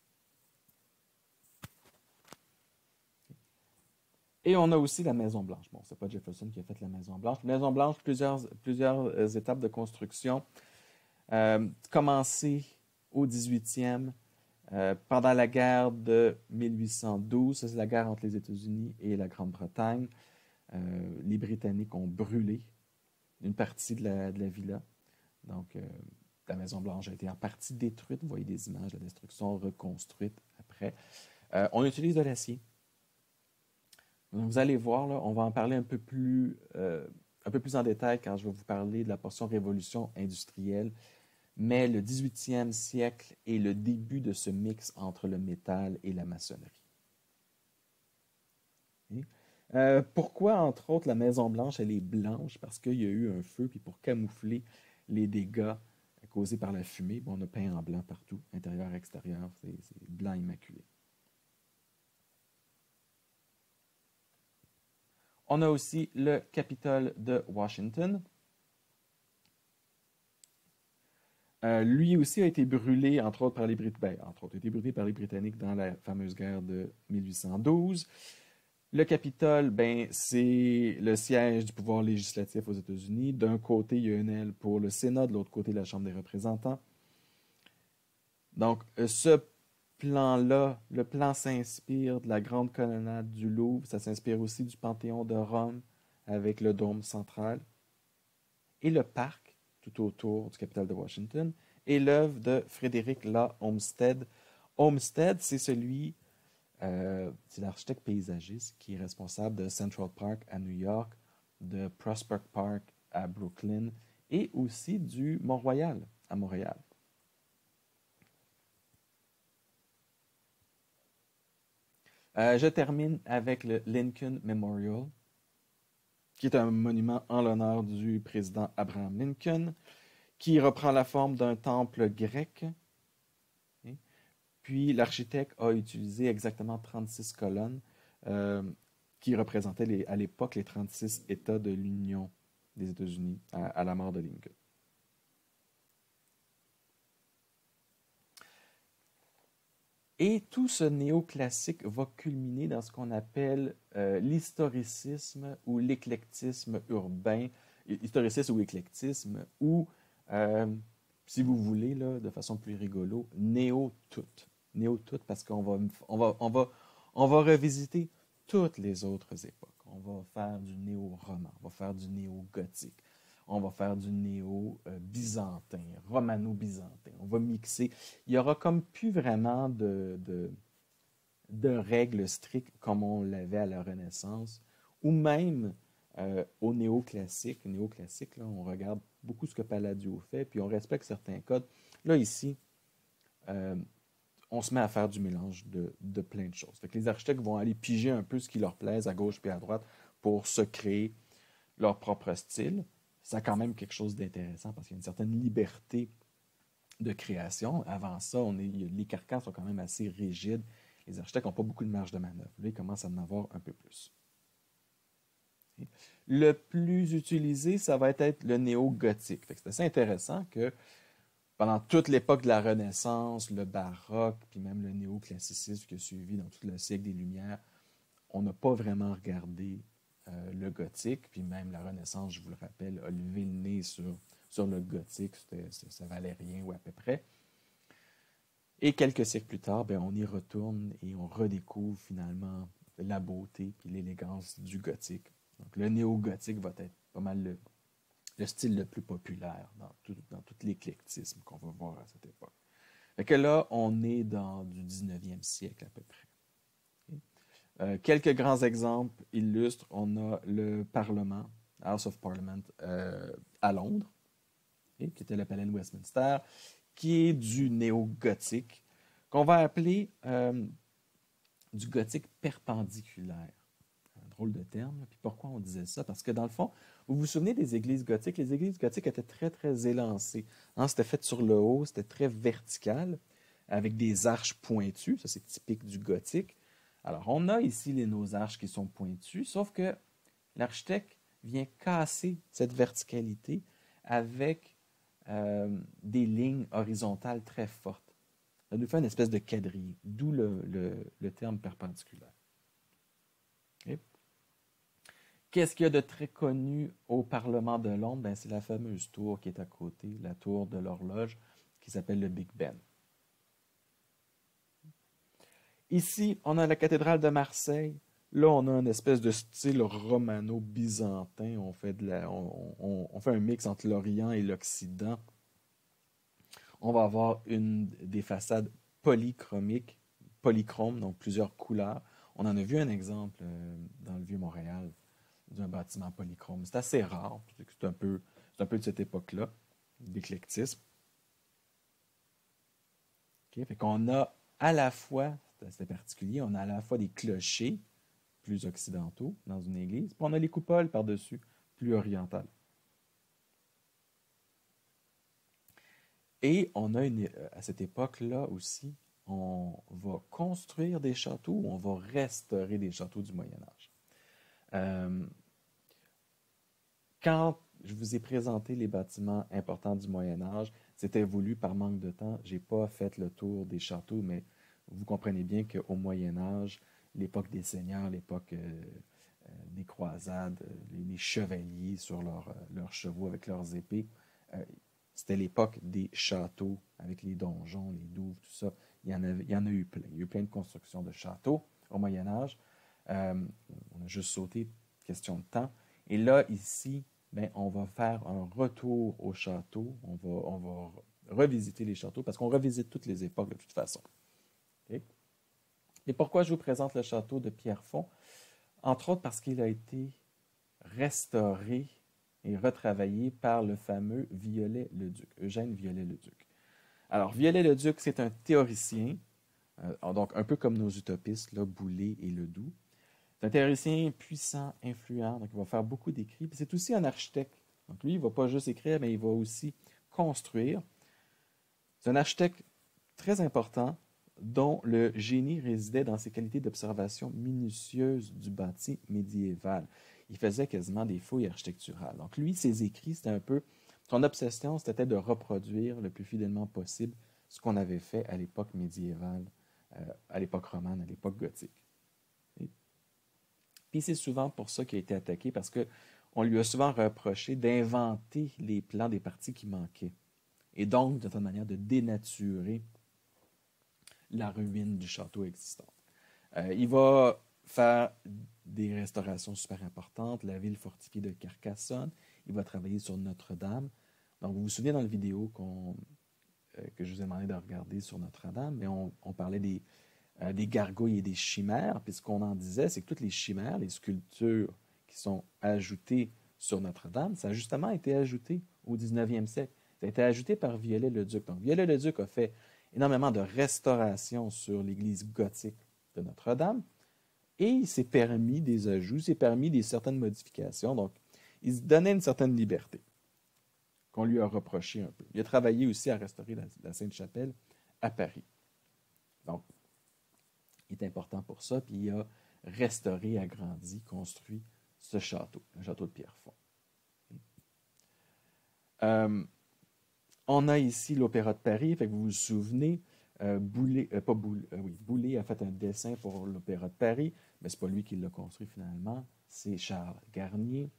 Et on a aussi la Maison Blanche. Bon, c'est pas Jefferson qui a fait la Maison Blanche. La Maison Blanche, plusieurs étapes de construction. Commencé au 18e, pendant la guerre de 1812, ça c'est la guerre entre les États-Unis et la Grande-Bretagne. Les Britanniques ont brûlé une partie de la villa. Donc, la Maison Blanche a été en partie détruite. Vous voyez des images de destruction reconstruite après. On utilise de l'acier. Donc, vous allez voir, là, on va en parler un peu plus en détail quand je vais vous parler de la portion révolution industrielle. Mais le 18e siècle est le début de ce mix entre le métal et la maçonnerie. Pourquoi, entre autres, la Maison-Blanche, elle est blanche? Parce qu'il y a eu un feu, puis pour camoufler les dégâts causés par la fumée, bon, on a peint en blanc partout, intérieur, extérieur, c'est blanc immaculé. On a aussi le Capitole de Washington. Lui aussi a été brûlé, entre autres, par les Britanniques dans la fameuse guerre de 1812. Le Capitole, ben, c'est le siège du pouvoir législatif aux États-Unis. D'un côté, il y a une aile pour le Sénat, de l'autre côté, la Chambre des représentants. Donc, ce plan-là, le plan s'inspire de la grande colonnade du Louvre, ça s'inspire aussi du Panthéon de Rome avec le dôme central. Et le parc, tout autour du Capitole de Washington, est l'œuvre de Frederick Law Olmsted. Olmsted, c'est c'est l'architecte paysagiste qui est responsable de Central Park à New York, de Prospect Park à Brooklyn et aussi du Mont-Royal à Montréal. Je termine avec le Lincoln Memorial, qui est un monument en l'honneur du président Abraham Lincoln, qui reprend la forme d'un temple grec. Puis l'architecte a utilisé exactement 36 colonnes qui représentaient à l'époque les 36 États de l'Union des États-Unis à la mort de Lincoln. Et tout ce néoclassique va culminer dans ce qu'on appelle l'historicisme ou l'éclectisme urbain, historicisme ou éclectisme, ou, si vous voulez, là, de façon plus rigolo, néo-tout. Néo-tout parce on va revisiter toutes les autres époques. On va faire du néo-roman, on va faire du néo-gothique, on va faire du néo-byzantin, romano-byzantin. On va mixer. Il n'y aura comme plus vraiment de règles strictes comme on l'avait à la Renaissance, ou même au néoclassique. Néoclassique, là, on regarde beaucoup ce que Palladio fait, puis on respecte certains codes. là, ici, on se met à faire du mélange de plein de choses. Fait que les architectes vont aller piger un peu ce qui leur plaise à gauche puis à droite pour se créer leur propre style. Ça a quand même quelque chose d'intéressant parce qu'il y a une certaine liberté de création. Avant ça, les carcans sont quand même assez rigides. Les architectes n'ont pas beaucoup de marge de manœuvre. Là, ils commencent à en avoir un peu plus. Le plus utilisé, ça va être le néo-gothique. C'est assez intéressant que pendant toute l'époque de la Renaissance, le baroque, puis même le néoclassicisme qui a suivi dans tout le siècle des Lumières, on n'a pas vraiment regardé le gothique, puis même la Renaissance, je vous le rappelle, a levé le nez sur le gothique, ça valait rien ou à peu près. Et quelques siècles plus tard, ben, on y retourne et on redécouvre finalement la beauté et l'élégance du gothique. Donc le néo-gothique va être pas mal le style le plus populaire dans tout l'éclectisme qu'on va voir à cette époque. Fait que là, on est dans du 19e siècle à peu près. Quelques grands exemples illustrent. On a le Parlement, House of Parliament, à Londres, qui était le palais de Westminster, qui est du néo-gothique, qu'on va appeler du gothique perpendiculaire. Un drôle de terme. Puis pourquoi on disait ça? Parce que dans le fond, vous vous souvenez des églises gothiques? Les églises gothiques étaient très, très élancées. Hein, c'était fait sur le haut, c'était très vertical, avec des arches pointues. Ça, c'est typique du gothique. Alors, on a ici nos arches qui sont pointues, sauf que l'architecte vient casser cette verticalité avec des lignes horizontales très fortes. Ça nous fait une espèce de quadrille, d'où le terme perpendiculaire. Okay? Qu'est-ce qu'il y a de très connu au Parlement de Londres? Ben, c'est la fameuse tour qui est à côté, la tour de l'horloge, qui s'appelle le Big Ben. Ici, on a la cathédrale de Marseille. Là, on a une espèce de style romano-byzantin. On fait un mix entre l'Orient et l'Occident. On va avoir des façades polychromiques, polychromes, donc plusieurs couleurs. On en a vu un exemple dans le Vieux-Montréal d'un bâtiment polychrome. C'est assez rare. C'est un peu de cette époque-là, d'éclectisme. Okay? Fait qu'on a à la fois, c'est assez particulier, on a à la fois des clochers plus occidentaux dans une église, puis on a les coupoles par-dessus, plus orientales. Et on a à cette époque-là aussi, on va construire des châteaux, on va restaurer des châteaux du Moyen Âge. Quand je vous ai présenté les bâtiments importants du Moyen Âge, c'était voulu par manque de temps. Je n'ai pas fait le tour des châteaux, mais vous comprenez bien qu'au Moyen Âge, l'époque des seigneurs, l'époque des croisades, les chevaliers sur leurs chevaux avec leurs épées, c'était l'époque des châteaux avec les donjons, les douves, tout ça. Il y en a eu plein. Il y a eu plein de constructions de châteaux au Moyen Âge. On a juste sauté, question de temps. Et là, ici, ben, on va faire un retour au château. On va revisiter les châteaux parce qu'on revisite toutes les époques de toute façon. Okay? Et pourquoi je vous présente le château de Pierrefonds? Entre autres parce qu'il a été restauré et retravaillé par le fameux Viollet-le-Duc, Eugène Viollet-le-Duc. Alors, Viollet-le-Duc, c'est un théoricien, donc un peu comme nos utopistes, là, Boulay et Ledoux. C'est un théoricien puissant, influent, donc il va faire beaucoup d'écrits. Puis c'est aussi un architecte. Donc lui, il ne va pas juste écrire, mais il va aussi construire. C'est un architecte très important dont le génie résidait dans ses qualités d'observation minutieuse du bâti médiéval. Il faisait quasiment des fouilles architecturales. Donc lui, ses écrits, c'était un peu... Son obsession, c'était de reproduire le plus fidèlement possible ce qu'on avait fait à l'époque médiévale, à l'époque romane, à l'époque gothique. Puis c'est souvent pour ça qu'il a été attaqué, parce qu'on lui a souvent reproché d'inventer les plans des parties qui manquaient. Et donc, de toute manière, de dénaturer la ruine du château existant. Il va faire des restaurations super importantes, la ville fortifiée de Carcassonne. Il va travailler sur Notre-Dame. Donc, vous vous souvenez dans la vidéo que je vous ai demandé de regarder sur Notre-Dame, mais on parlait des gargouilles et des chimères. Puis ce qu'on en disait, c'est que toutes les chimères, les sculptures qui sont ajoutées sur Notre-Dame, ça a justement été ajouté au 19e siècle. Ça a été ajouté par Viollet-le-Duc. Donc, Viollet-le-Duc a fait énormément de restaurations sur l'église gothique de Notre-Dame et il s'est permis des ajouts, il s'est permis certaines modifications. Donc, il se donnait une certaine liberté qu'on lui a reproché un peu. Il a travaillé aussi à restaurer la Sainte-Chapelle à Paris. Donc, il est important pour ça, puis il a restauré, agrandi, construit ce château, le château de Pierrefonds. On a ici l'Opéra de Paris, fait que vous vous souvenez, Boulay a fait un dessin pour l'Opéra de Paris, mais ce n'est pas lui qui l'a construit finalement, c'est Charles Garnier.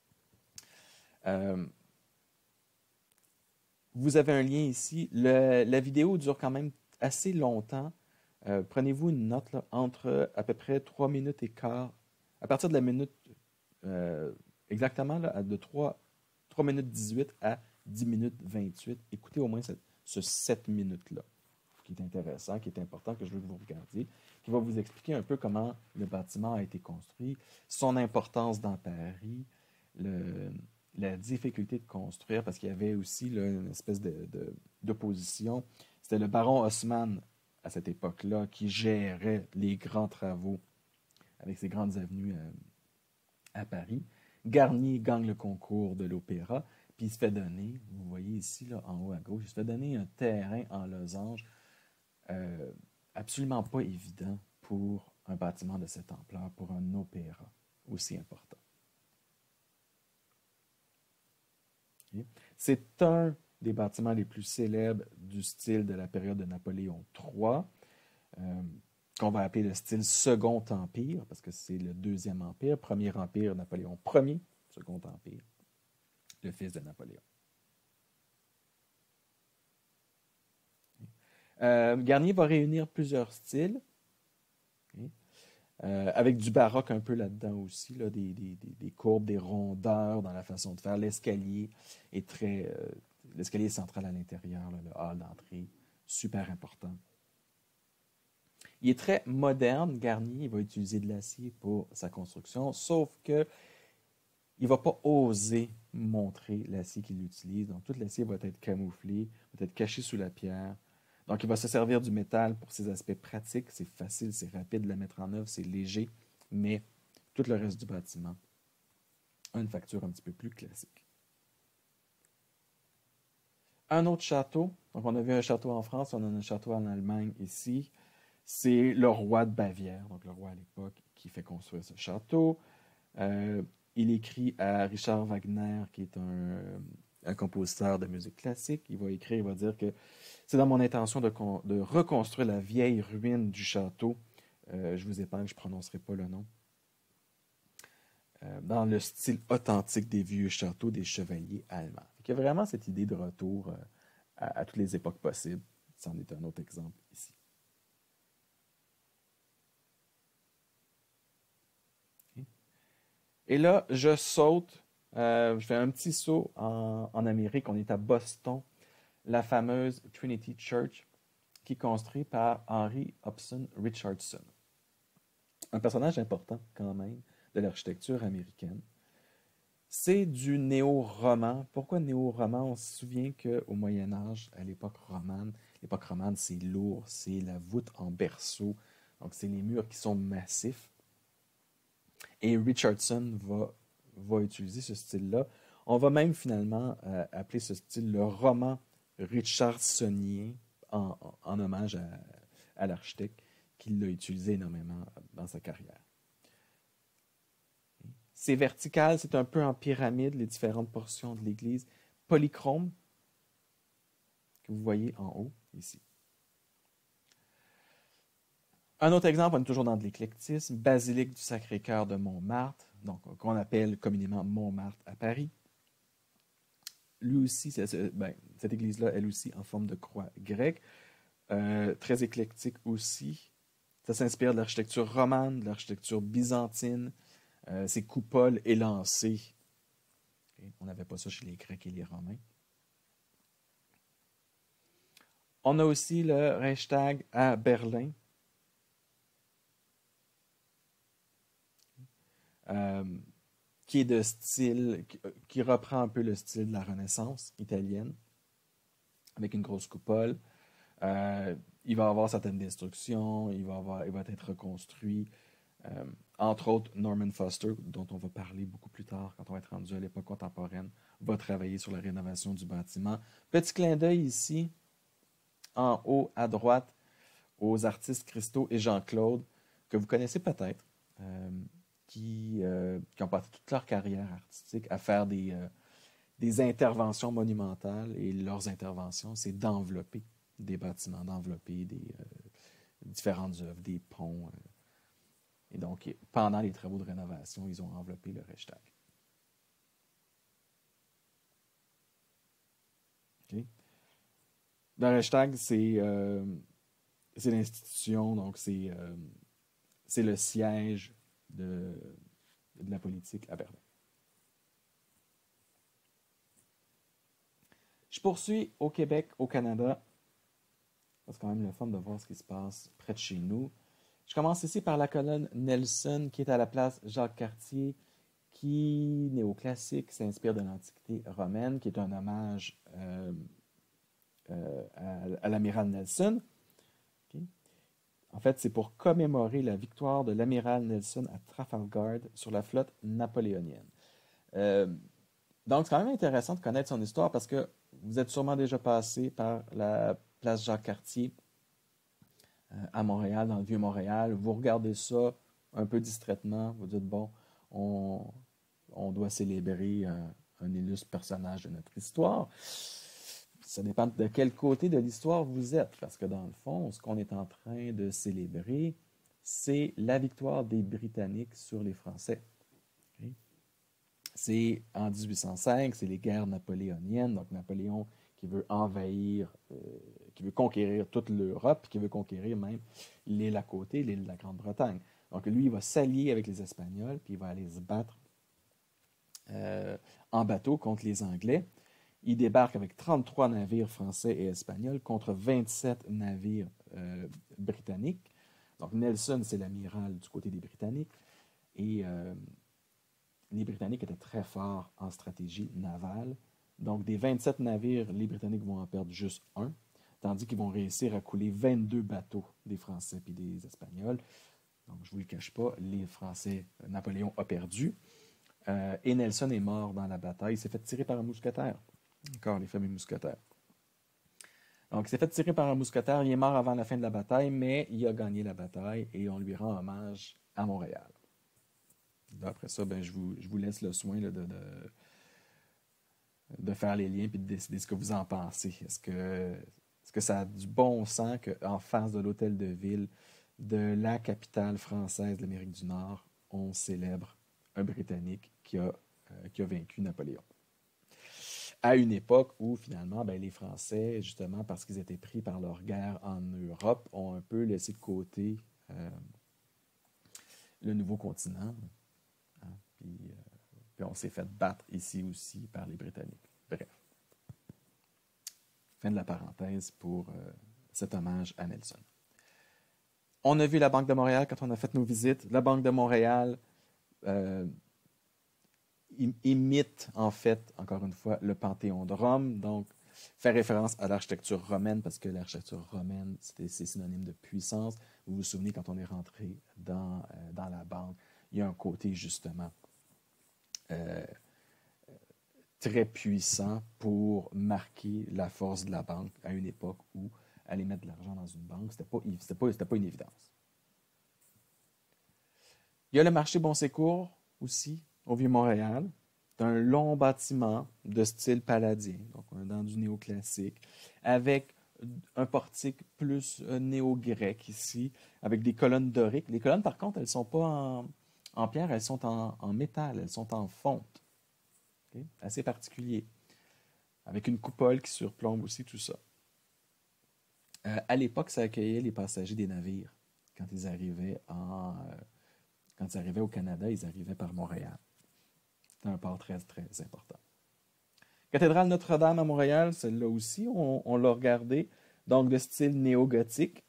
Vous avez un lien ici. La vidéo dure quand même assez longtemps. Prenez-vous une note là, entre à peu près 3 minutes et quart, à partir de la minute exactement là, de 3 minutes 18 à 10 minutes 28. Écoutez au moins ce 7 minutes-là, qui est intéressant, qui est important, que je veux que vous regardiez, qui va vous expliquer un peu comment le bâtiment a été construit, son importance dans Paris, la difficulté de construire, parce qu'il y avait aussi là, une espèce d'opposition. C'était le baron Haussmann, à cette époque-là, qui gérait les grands travaux avec ses grandes avenues à Paris. Garnier gagne le concours de l'opéra, puis il se fait donner, vous voyez ici, là, en haut à gauche, il se fait donner un terrain en losange absolument pas évident pour un bâtiment de cette ampleur, pour un opéra aussi important. Okay. C'est un des bâtiments les plus célèbres du style de la période de Napoléon III, qu'on va appeler le style Second Empire, parce que c'est le Deuxième Empire. Premier Empire, Napoléon Ier, Second Empire, le fils de Napoléon. Garnier va réunir plusieurs styles, okay, avec du baroque un peu là-dedans aussi, là, des courbes, des rondeurs dans la façon de faire. L'escalier est l'escalier central à l'intérieur, le hall d'entrée, super important. Il est très moderne, Garnier, il va utiliser de l'acier pour sa construction, sauf que il ne va pas oser montrer l'acier qu'il utilise. Donc, tout l'acier va être camouflé, va être caché sous la pierre. Donc, il va se servir du métal pour ses aspects pratiques. C'est facile, c'est rapide de la mettre en œuvre, c'est léger, mais tout le reste du bâtiment a une facture un petit peu plus classique. Un autre château. Donc, on a vu un château en France, on a un château en Allemagne ici. C'est le roi de Bavière, donc le roi à l'époque, qui fait construire ce château. Il écrit à Richard Wagner, qui est un compositeur de musique classique. Il va écrire, il va dire que c'est dans mon intention de reconstruire la vieille ruine du château. Je vous épargne, je ne prononcerai pas le nom. Dans le style authentique des vieux châteaux des chevaliers allemands. Il y a vraiment cette idée de retour à toutes les époques possibles. C'en est un autre exemple ici. Et là, je saute, je fais un petit saut en Amérique. On est à Boston, la fameuse Trinity Church, qui est construite par Henry Hobson Richardson. Un personnage important quand même de l'architecture américaine. C'est du néo-roman. Pourquoi néo-roman? On se souvient qu'au Moyen Âge, à l'époque romane, c'est lourd, c'est la voûte en berceau. Donc, c'est les murs qui sont massifs. Et Richardson va utiliser ce style-là. On va même finalement appeler ce style le roman richardsonien en hommage à l'architecte qui l'a utilisé énormément dans sa carrière. C'est vertical, c'est un peu en pyramide, les différentes portions de l'église. Polychrome, que vous voyez en haut, ici. Un autre exemple, on est toujours dans de l'éclectisme, basilique du Sacré-Cœur de Montmartre, donc qu'on appelle communément Montmartre à Paris. Lui aussi, cette église-là, elle aussi, en forme de croix grecque, très éclectique aussi. Ça s'inspire de l'architecture romane, de l'architecture byzantine, ses coupoles élancées. Okay. On n'avait pas ça chez les Grecs et les Romains. On a aussi le Reichstag à Berlin. Qui est de style, qui reprend un peu le style de la Renaissance italienne. avec une grosse coupole. Il va avoir certaines destructions, il va être reconstruit. Entre autres, Norman Foster, dont on va parler beaucoup plus tard quand on va être rendu à l'époque contemporaine, va travailler sur la rénovation du bâtiment. Petit clin d'œil ici, en haut à droite, aux artistes Christo et Jean-Claude, que vous connaissez peut-être, qui ont passé toute leur carrière artistique à faire des interventions monumentales. Et leurs interventions, c'est d'envelopper des bâtiments, d'envelopper des différentes œuvres, des ponts. Et donc, pendant les travaux de rénovation, ils ont enveloppé le Reichstag. Okay. Le Reichstag, c'est l'institution, donc c'est le siège de la politique à Berlin. Je poursuis au Québec, au Canada. C'est quand même le fun de voir ce qui se passe près de chez nous. Je commence ici par la colonne Nelson, qui est à la place Jacques-Cartier, qui, néoclassique, s'inspire de l'Antiquité romaine, qui est un hommage à l'amiral Nelson. Okay. En fait, c'est pour commémorer la victoire de l'amiral Nelson à Trafalgar sur la flotte napoléonienne. Donc, c'est quand même intéressant de connaître son histoire parce que vous êtes sûrement déjà passé par la place Jacques-Cartier à Montréal, dans le Vieux-Montréal. Vous regardez ça un peu distraitement. Vous dites, bon, on doit célébrer un illustre personnage de notre histoire. Ça dépend de quel côté de l'histoire vous êtes, parce que dans le fond, ce qu'on est en train de célébrer, c'est la victoire des Britanniques sur les Français. Okay? C'est en 1805, c'est les guerres napoléoniennes, donc Napoléon qui veut envahir, qui veut conquérir toute l'Europe, qui veut conquérir même l'île à côté, l'île de la Grande-Bretagne. Donc lui, il va s'allier avec les Espagnols, puis il va aller se battre en bateau contre les Anglais. Il débarque avec 33 navires français et espagnols contre 27 navires britanniques. Donc Nelson, c'est l'amiral du côté des Britanniques. Et les Britanniques étaient très forts en stratégie navale. Donc des 27 navires, les Britanniques vont en perdre juste un, tandis qu'ils vont réussir à couler 22 bateaux des Français et des Espagnols. Donc je ne vous le cache pas, les Français, Napoléon a perdu. Et Nelson est mort dans la bataille. Il s'est fait tirer par un mousquetaire. Encore les fameux mousquetaires. Donc, il s'est fait tirer par un mousquetaire. Il est mort avant la fin de la bataille, mais il a gagné la bataille et on lui rend hommage à Montréal. Après ça, ben, je vous laisse le soin là, de faire les liens et de décider ce que vous en pensez. Est-ce que ça a du bon sens qu'en face de l'hôtel de ville de la capitale française de l'Amérique du Nord, on célèbre un Britannique qui a vaincu Napoléon? À une époque où, finalement, ben, les Français, justement, parce qu'ils étaient pris par leur guerre en Europe, ont un peu laissé de côté le nouveau continent. Hein, puis on s'est fait battre ici aussi par les Britanniques. Bref. Fin de la parenthèse pour cet hommage à Nelson. On a vu la Banque de Montréal quand on a fait nos visites. La Banque de Montréal imite, en fait, encore une fois, le Panthéon de Rome. Donc, fait référence à l'architecture romaine, parce que l'architecture romaine, c'est synonyme de puissance. Vous vous souvenez, quand on est rentré dans la banque, il y a un côté, justement, très puissant pour marquer la force de la banque à une époque où aller mettre de l'argent dans une banque, c'était pas une évidence. Il y a le marché Bon-Sécours aussi, au Vieux-Montréal. C'est un long bâtiment de style paladien, donc on est dans du néoclassique, avec un portique plus néo-grec ici, avec des colonnes doriques. Les colonnes, par contre, elles ne sont pas en pierre, elles sont en métal, elles sont en fonte. Okay? Assez particulier. Avec une coupole qui surplombe aussi tout ça. À l'époque, ça accueillait les passagers des navires. Quand ils arrivaient au Canada, ils arrivaient par Montréal. C'était un port très, très important. Cathédrale Notre-Dame à Montréal, celle-là aussi, on l'a regardée. Donc, de style néo-gothique.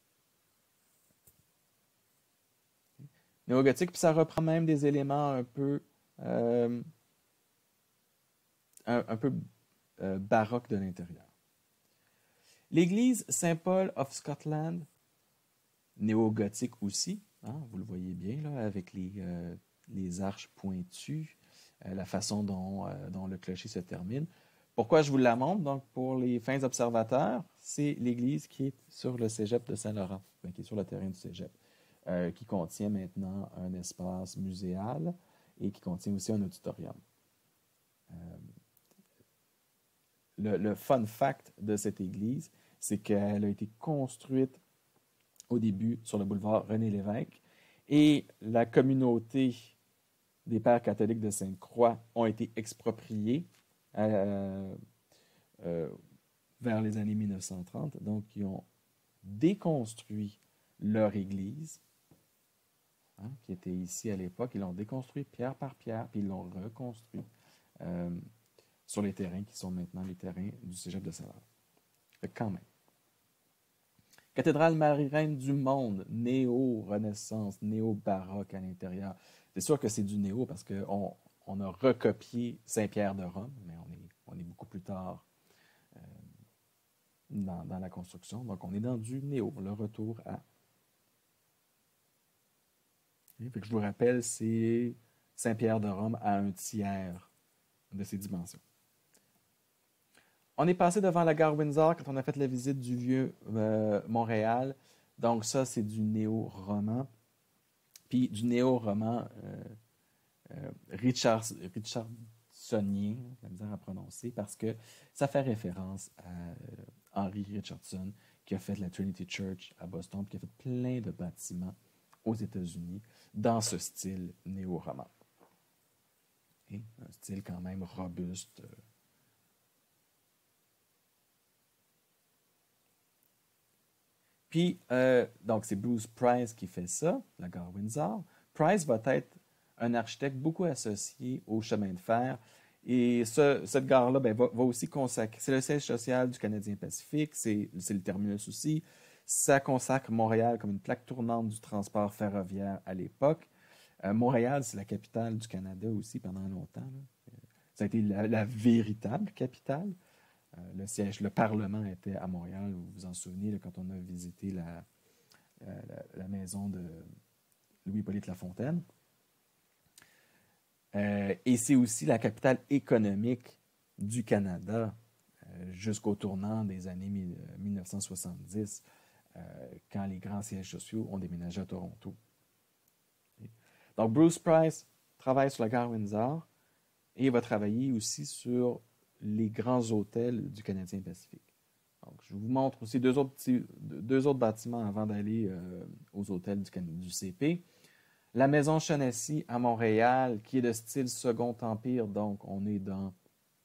Néo-gothique, puis ça reprend même des éléments un peu baroques de l'intérieur. L'église Saint-Paul of Scotland, néo-gothique aussi, hein, vous le voyez bien là, avec les arches pointues, la façon dont le clocher se termine. Pourquoi je vous la montre? Donc, pour les fins observateurs, c'est l'église qui est sur le cégep de Saint-Laurent, qui est sur le terrain du cégep, qui contient maintenant un espace muséal et qui contient aussi un auditorium. Le fun fact de cette église, c'est qu'elle a été construite au début sur le boulevard René-Lévesque et la communauté des pères catholiques de Sainte-Croix ont été expropriés vers les années 1930. Donc, ils ont déconstruit leur église, hein, qui était ici à l'époque. Ils l'ont déconstruit pierre par pierre, puis ils l'ont reconstruit sur les terrains qui sont maintenant les terrains du cégep de Saint-Laurent. Quand même. Cathédrale Marie-Reine du Monde, néo-renaissance, néo-baroque à l'intérieur. C'est sûr que c'est du néo parce qu'on a recopié Saint-Pierre de Rome, mais on est beaucoup plus tard dans la construction. Donc, on est dans du néo, le retour à. Fait que je vous rappelle, c'est Saint-Pierre de Rome à un tiers de ses dimensions. On est passé devant la gare Windsor quand on a fait la visite du vieux Montréal. Donc ça, c'est du néo-roman. Puis du néo-roman richardsonien, la misère à prononcer, parce que ça fait référence à Henry Richardson, qui a fait la Trinity Church à Boston, puis qui a fait plein de bâtiments aux États-Unis dans ce style néo-roman. Un style quand même robuste. Puis, donc, c'est Bruce Price qui fait ça, la gare Windsor. Price va être un architecte beaucoup associé au chemin de fer. Et cette gare-là va aussi consacrer. C'est le siège social du Canadien Pacifique, c'est le terminus aussi. Ça consacre Montréal comme une plaque tournante du transport ferroviaire à l'époque. Montréal, c'est la capitale du Canada aussi pendant longtemps. Là. Ça a été la véritable capitale. Le Parlement était à Montréal, vous vous en souvenez, là, quand on a visité la maison de Louis-Hippolyte Lafontaine. Et c'est aussi la capitale économique du Canada jusqu'au tournant des années 1970, quand les grands sièges sociaux ont déménagé à Toronto. Donc, Bruce Price travaille sur la gare Windsor et va travailler aussi sur les grands hôtels du Canadien Pacifique. Donc, je vous montre aussi deux autres bâtiments avant d'aller aux hôtels du CP. La Maison Shaughnessy à Montréal, qui est de style Second Empire, donc on est dans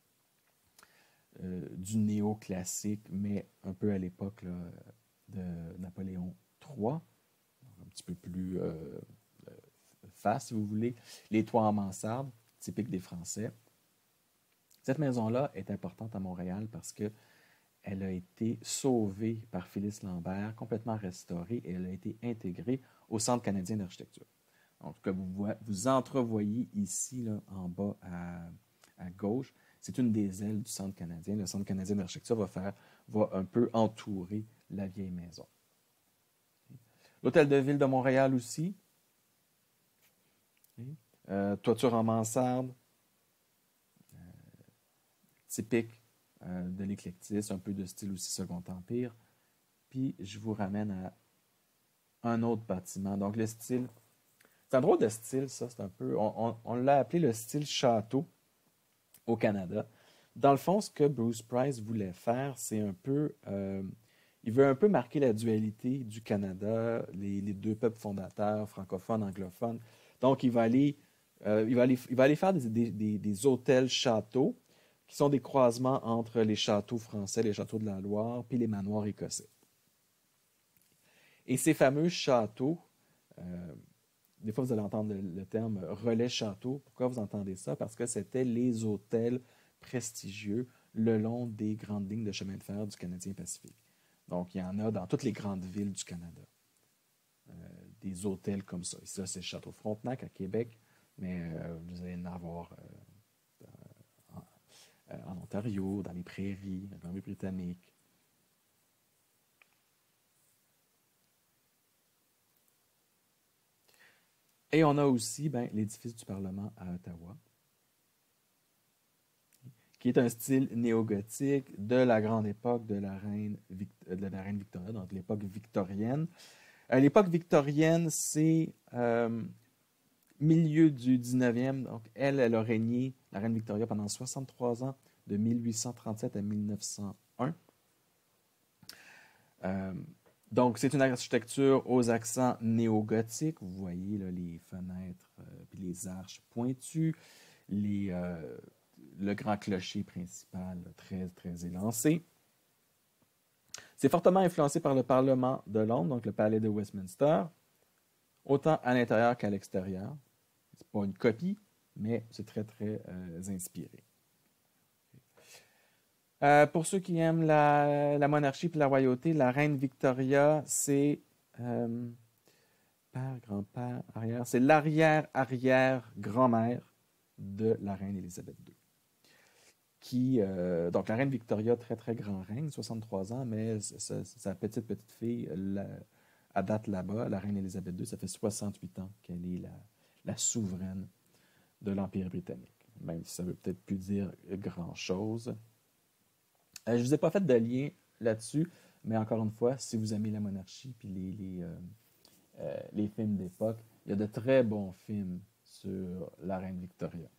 du néo-classique, mais un peu à l'époque de Napoléon III, un petit peu plus face, si vous voulez. Les toits en mansarde, typique des Français. Cette maison-là est importante à Montréal parce qu'elle a été sauvée par Phyllis Lambert, complètement restaurée, et elle a été intégrée au Centre canadien d'architecture. Donc, ce que vous entrevoyez ici, là, en bas à gauche, c'est une des ailes du Centre canadien. Le Centre canadien d'architecture va un peu entourer la vieille maison. L'Hôtel de Ville de Montréal aussi. Toiture en mansarde. Typique de l'éclectisme, un peu de style aussi Second Empire. Puis, je vous ramène à un autre bâtiment. Donc, le style... C'est un drôle de style, ça. C'est un peu... On l'a appelé le style château au Canada. Dans le fond, ce que Bruce Price voulait faire, c'est un peu... il veut un peu marquer la dualité du Canada, les deux peuples fondateurs, francophones, anglophones. Donc, il va aller faire des hôtels-châteaux qui sont des croisements entre les châteaux français, les châteaux de la Loire, puis les manoirs écossais. Et ces fameux châteaux, des fois vous allez entendre le terme relais château. Pourquoi vous entendez ça? Parce que c'était les hôtels prestigieux le long des grandes lignes de chemin de fer du Canadien Pacifique. Donc, il y en a dans toutes les grandes villes du Canada. Des hôtels comme ça. Ici, c'est le Château Frontenac à Québec, mais vous allez en avoir en Ontario, dans les prairies, dans les Britanniques. Et on a aussi l'édifice du Parlement à Ottawa, qui est un style néo-gothique de la grande époque de la reine Victoria, donc l'époque victorienne. L'époque victorienne, c'est milieu du 19e. Donc, elle a régné, la reine Victoria, pendant 63 ans, de 1837 à 1901. Donc, c'est une architecture aux accents néo-gothiques. Vous voyez là, les fenêtres puis les arches pointues, le grand clocher principal très, très élancé. C'est fortement influencé par le Parlement de Londres, donc le palais de Westminster, autant à l'intérieur qu'à l'extérieur. C'est pas une copie, mais c'est très, très inspiré. Pour ceux qui aiment la monarchie et la royauté, la reine Victoria, c'est père, grand-père, arrière, c'est l'arrière-arrière-grand-mère de la reine Élisabeth II. Donc la reine Victoria, très très grand règne, 63 ans, mais sa petite fille, à date là-bas, la reine Élisabeth II, ça fait 68 ans qu'elle est la souveraine de l'Empire britannique, même si ça ne veut peut-être plus dire grand-chose. Je ne vous ai pas fait de lien là-dessus, mais encore une fois, si vous aimez la monarchie puis les films d'époque, il y a de très bons films sur la reine Victoria.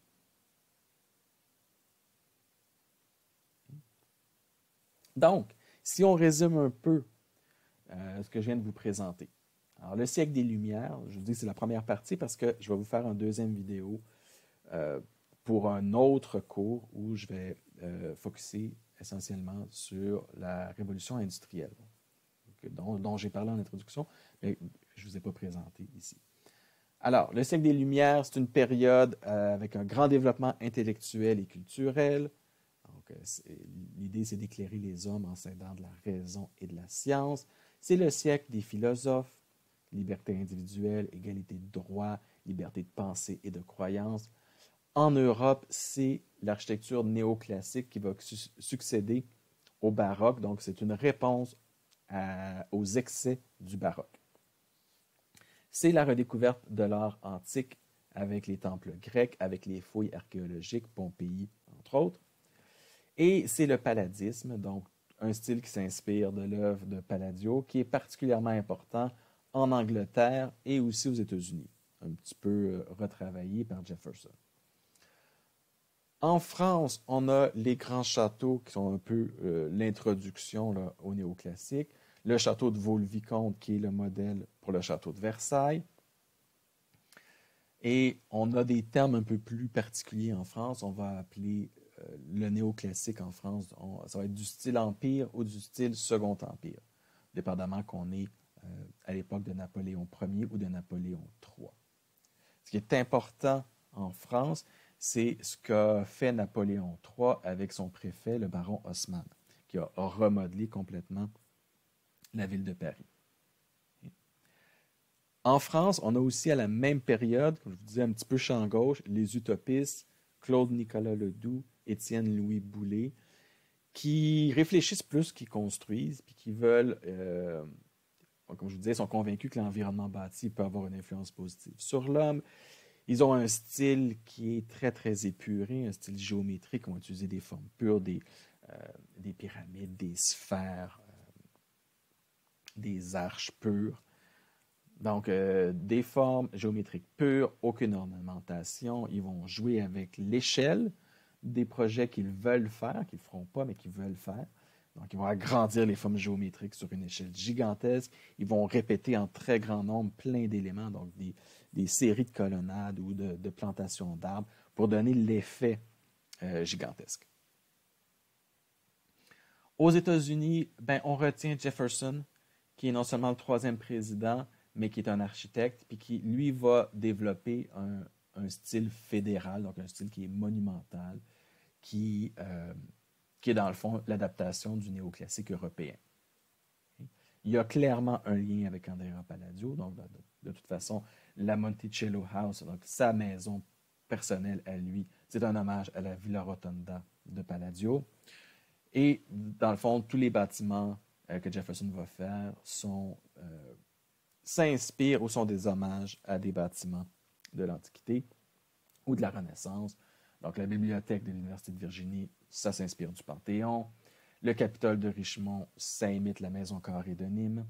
Donc, si on résume un peu ce que je viens de vous présenter. Alors, le siècle des Lumières, je vous dis que c'est la première partie parce que je vais vous faire une deuxième vidéo pour un autre cours où je vais focusser essentiellement sur la révolution industrielle, dont j'ai parlé en introduction, mais je ne vous ai pas présenté ici. Alors, le siècle des Lumières, c'est une période avec un grand développement intellectuel et culturel. L'idée, c'est d'éclairer les hommes en s'aidant de la raison et de la science. C'est le siècle des philosophes, liberté individuelle, égalité de droits, liberté de pensée et de croyance. En Europe, c'est l'architecture néoclassique qui va succéder au baroque. Donc, c'est une réponse aux excès du baroque. C'est la redécouverte de l'art antique avec les temples grecs, avec les fouilles archéologiques, Pompéi, entre autres. Et c'est le palladisme, donc un style qui s'inspire de l'œuvre de Palladio, qui est particulièrement important en Angleterre et aussi aux États-Unis, un petit peu retravaillé par Jefferson. En France, on a les grands châteaux qui sont un peu l'introduction au néoclassique. Le château de Vaux-le-Vicomte qui est le modèle pour le château de Versailles. Et on a des termes un peu plus particuliers en France. On va appeler le néoclassique en France, ça va être du style Empire ou du style Second Empire, dépendamment qu'on est à l'époque de Napoléon Ier ou de Napoléon III. Ce qui est important en France, c'est ce qu'a fait Napoléon III avec son préfet, le baron Haussmann, qui a remodelé complètement la ville de Paris. En France, on a aussi à la même période, comme je vous disais un petit peu champ gauche, les utopistes, Claude-Nicolas Ledoux, Étienne-Louis Boullé, qui réfléchissent plus qu'ils construisent, puis qui veulent, comme je vous disais, sont convaincus que l'environnement bâti peut avoir une influence positive sur l'homme. Ils ont un style qui est très, très épuré, un style géométrique. Ils vont utiliser des formes pures, des pyramides, des sphères, des arches pures. Donc, des formes géométriques pures, aucune ornementation. Ils vont jouer avec l'échelle des projets qu'ils veulent faire, qu'ils ne feront pas, mais qu'ils veulent faire. Donc, ils vont agrandir les formes géométriques sur une échelle gigantesque. Ils vont répéter en très grand nombre plein d'éléments, donc des séries de colonnades ou de plantations d'arbres pour donner l'effet gigantesque. Aux États-Unis, on retient Jefferson, qui est non seulement le troisième président, mais qui est un architecte, puis qui, lui, va développer un style fédéral, donc un style qui est monumental, qui est dans le fond l'adaptation du néoclassique européen. Il y a clairement un lien avec Andrea Palladio, donc de toute façon, la Monticello House, donc sa maison personnelle à lui, c'est un hommage à la Villa Rotonda de Palladio. Et dans le fond, tous les bâtiments que Jefferson va faire s'inspirent ou sont des hommages à des bâtiments de l'Antiquité ou de la Renaissance. Donc, la bibliothèque de l'Université de Virginie, ça s'inspire du Panthéon. Le Capitole de Richmond, ça imite la Maison carrée de Nîmes.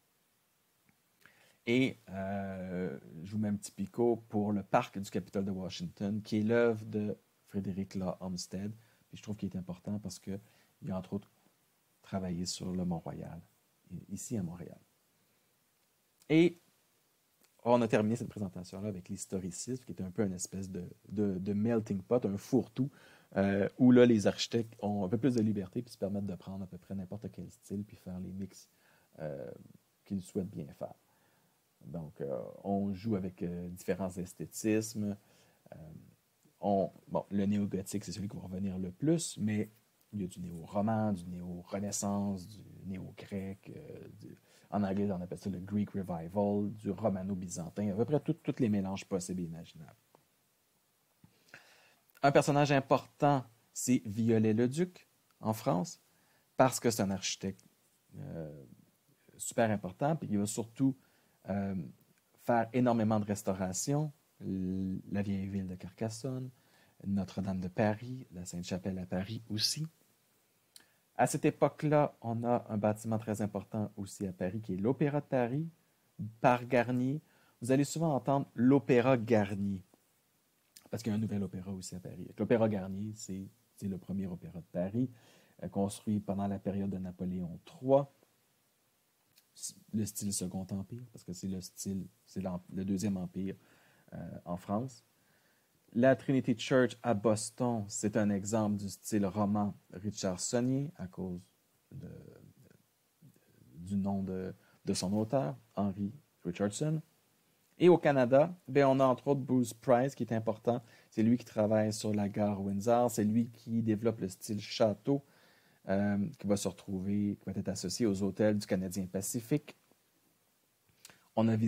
Et je vous mets un petit picot pour le parc du Capitole de Washington, qui est l'œuvre de Frédéric Law Olmsted. Puis je trouve qu'il est important parce qu'il a entre autres travaillé sur le Mont-Royal, ici à Montréal. Et on a terminé cette présentation-là avec l'historicisme, qui est un peu une espèce de melting pot, un fourre-tout, où là, les architectes ont un peu plus de liberté puis se permettent de prendre à peu près n'importe quel style puis faire les mix qu'ils souhaitent bien faire. Donc, on joue avec différents esthétismes. Le néo-gothique, c'est celui qui va revenir le plus, mais il y a du néo-roman, du néo-renaissance, du néo-grec. En anglais, on appelle ça le Greek Revival, du romano-byzantin, à peu près tous les mélanges possibles et imaginables. Un personnage important, c'est Viollet-le-Duc, en France, parce que c'est un architecte super important, puis il va surtout faire énormément de restaurations, la vieille ville de Carcassonne, Notre-Dame de Paris, la Sainte-Chapelle à Paris aussi. À cette époque-là, on a un bâtiment très important aussi à Paris, qui est l'Opéra de Paris, par Garnier. Vous allez souvent entendre l'Opéra Garnier, parce qu'il y a un nouvel opéra aussi à Paris. L'Opéra Garnier, c'est le premier opéra de Paris, construit pendant la période de Napoléon III. Le style Second Empire, parce que c'est le deuxième empire en France. La Trinity Church à Boston, c'est un exemple du style roman richardsonien à cause du nom de son auteur, Henry Richardson. Et au Canada, on a entre autres Bruce Price, qui est important. C'est lui qui travaille sur la gare Windsor. C'est lui qui développe le style château, qui va être associé aux hôtels du Canadien Pacifique. On a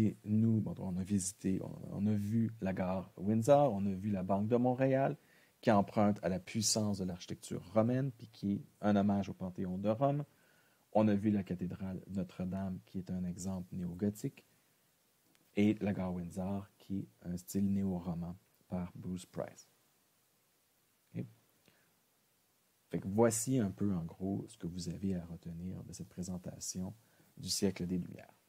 vu la gare Windsor, on a vu la Banque de Montréal, qui emprunte à la puissance de l'architecture romaine, puis qui est un hommage au Panthéon de Rome. On a vu la cathédrale Notre-Dame, qui est un exemple néo-gothique, et la gare Windsor, qui est un style néo-roman par Bruce Price. Okay? Fait que voici un peu, en gros, ce que vous avez à retenir de cette présentation du siècle des Lumières.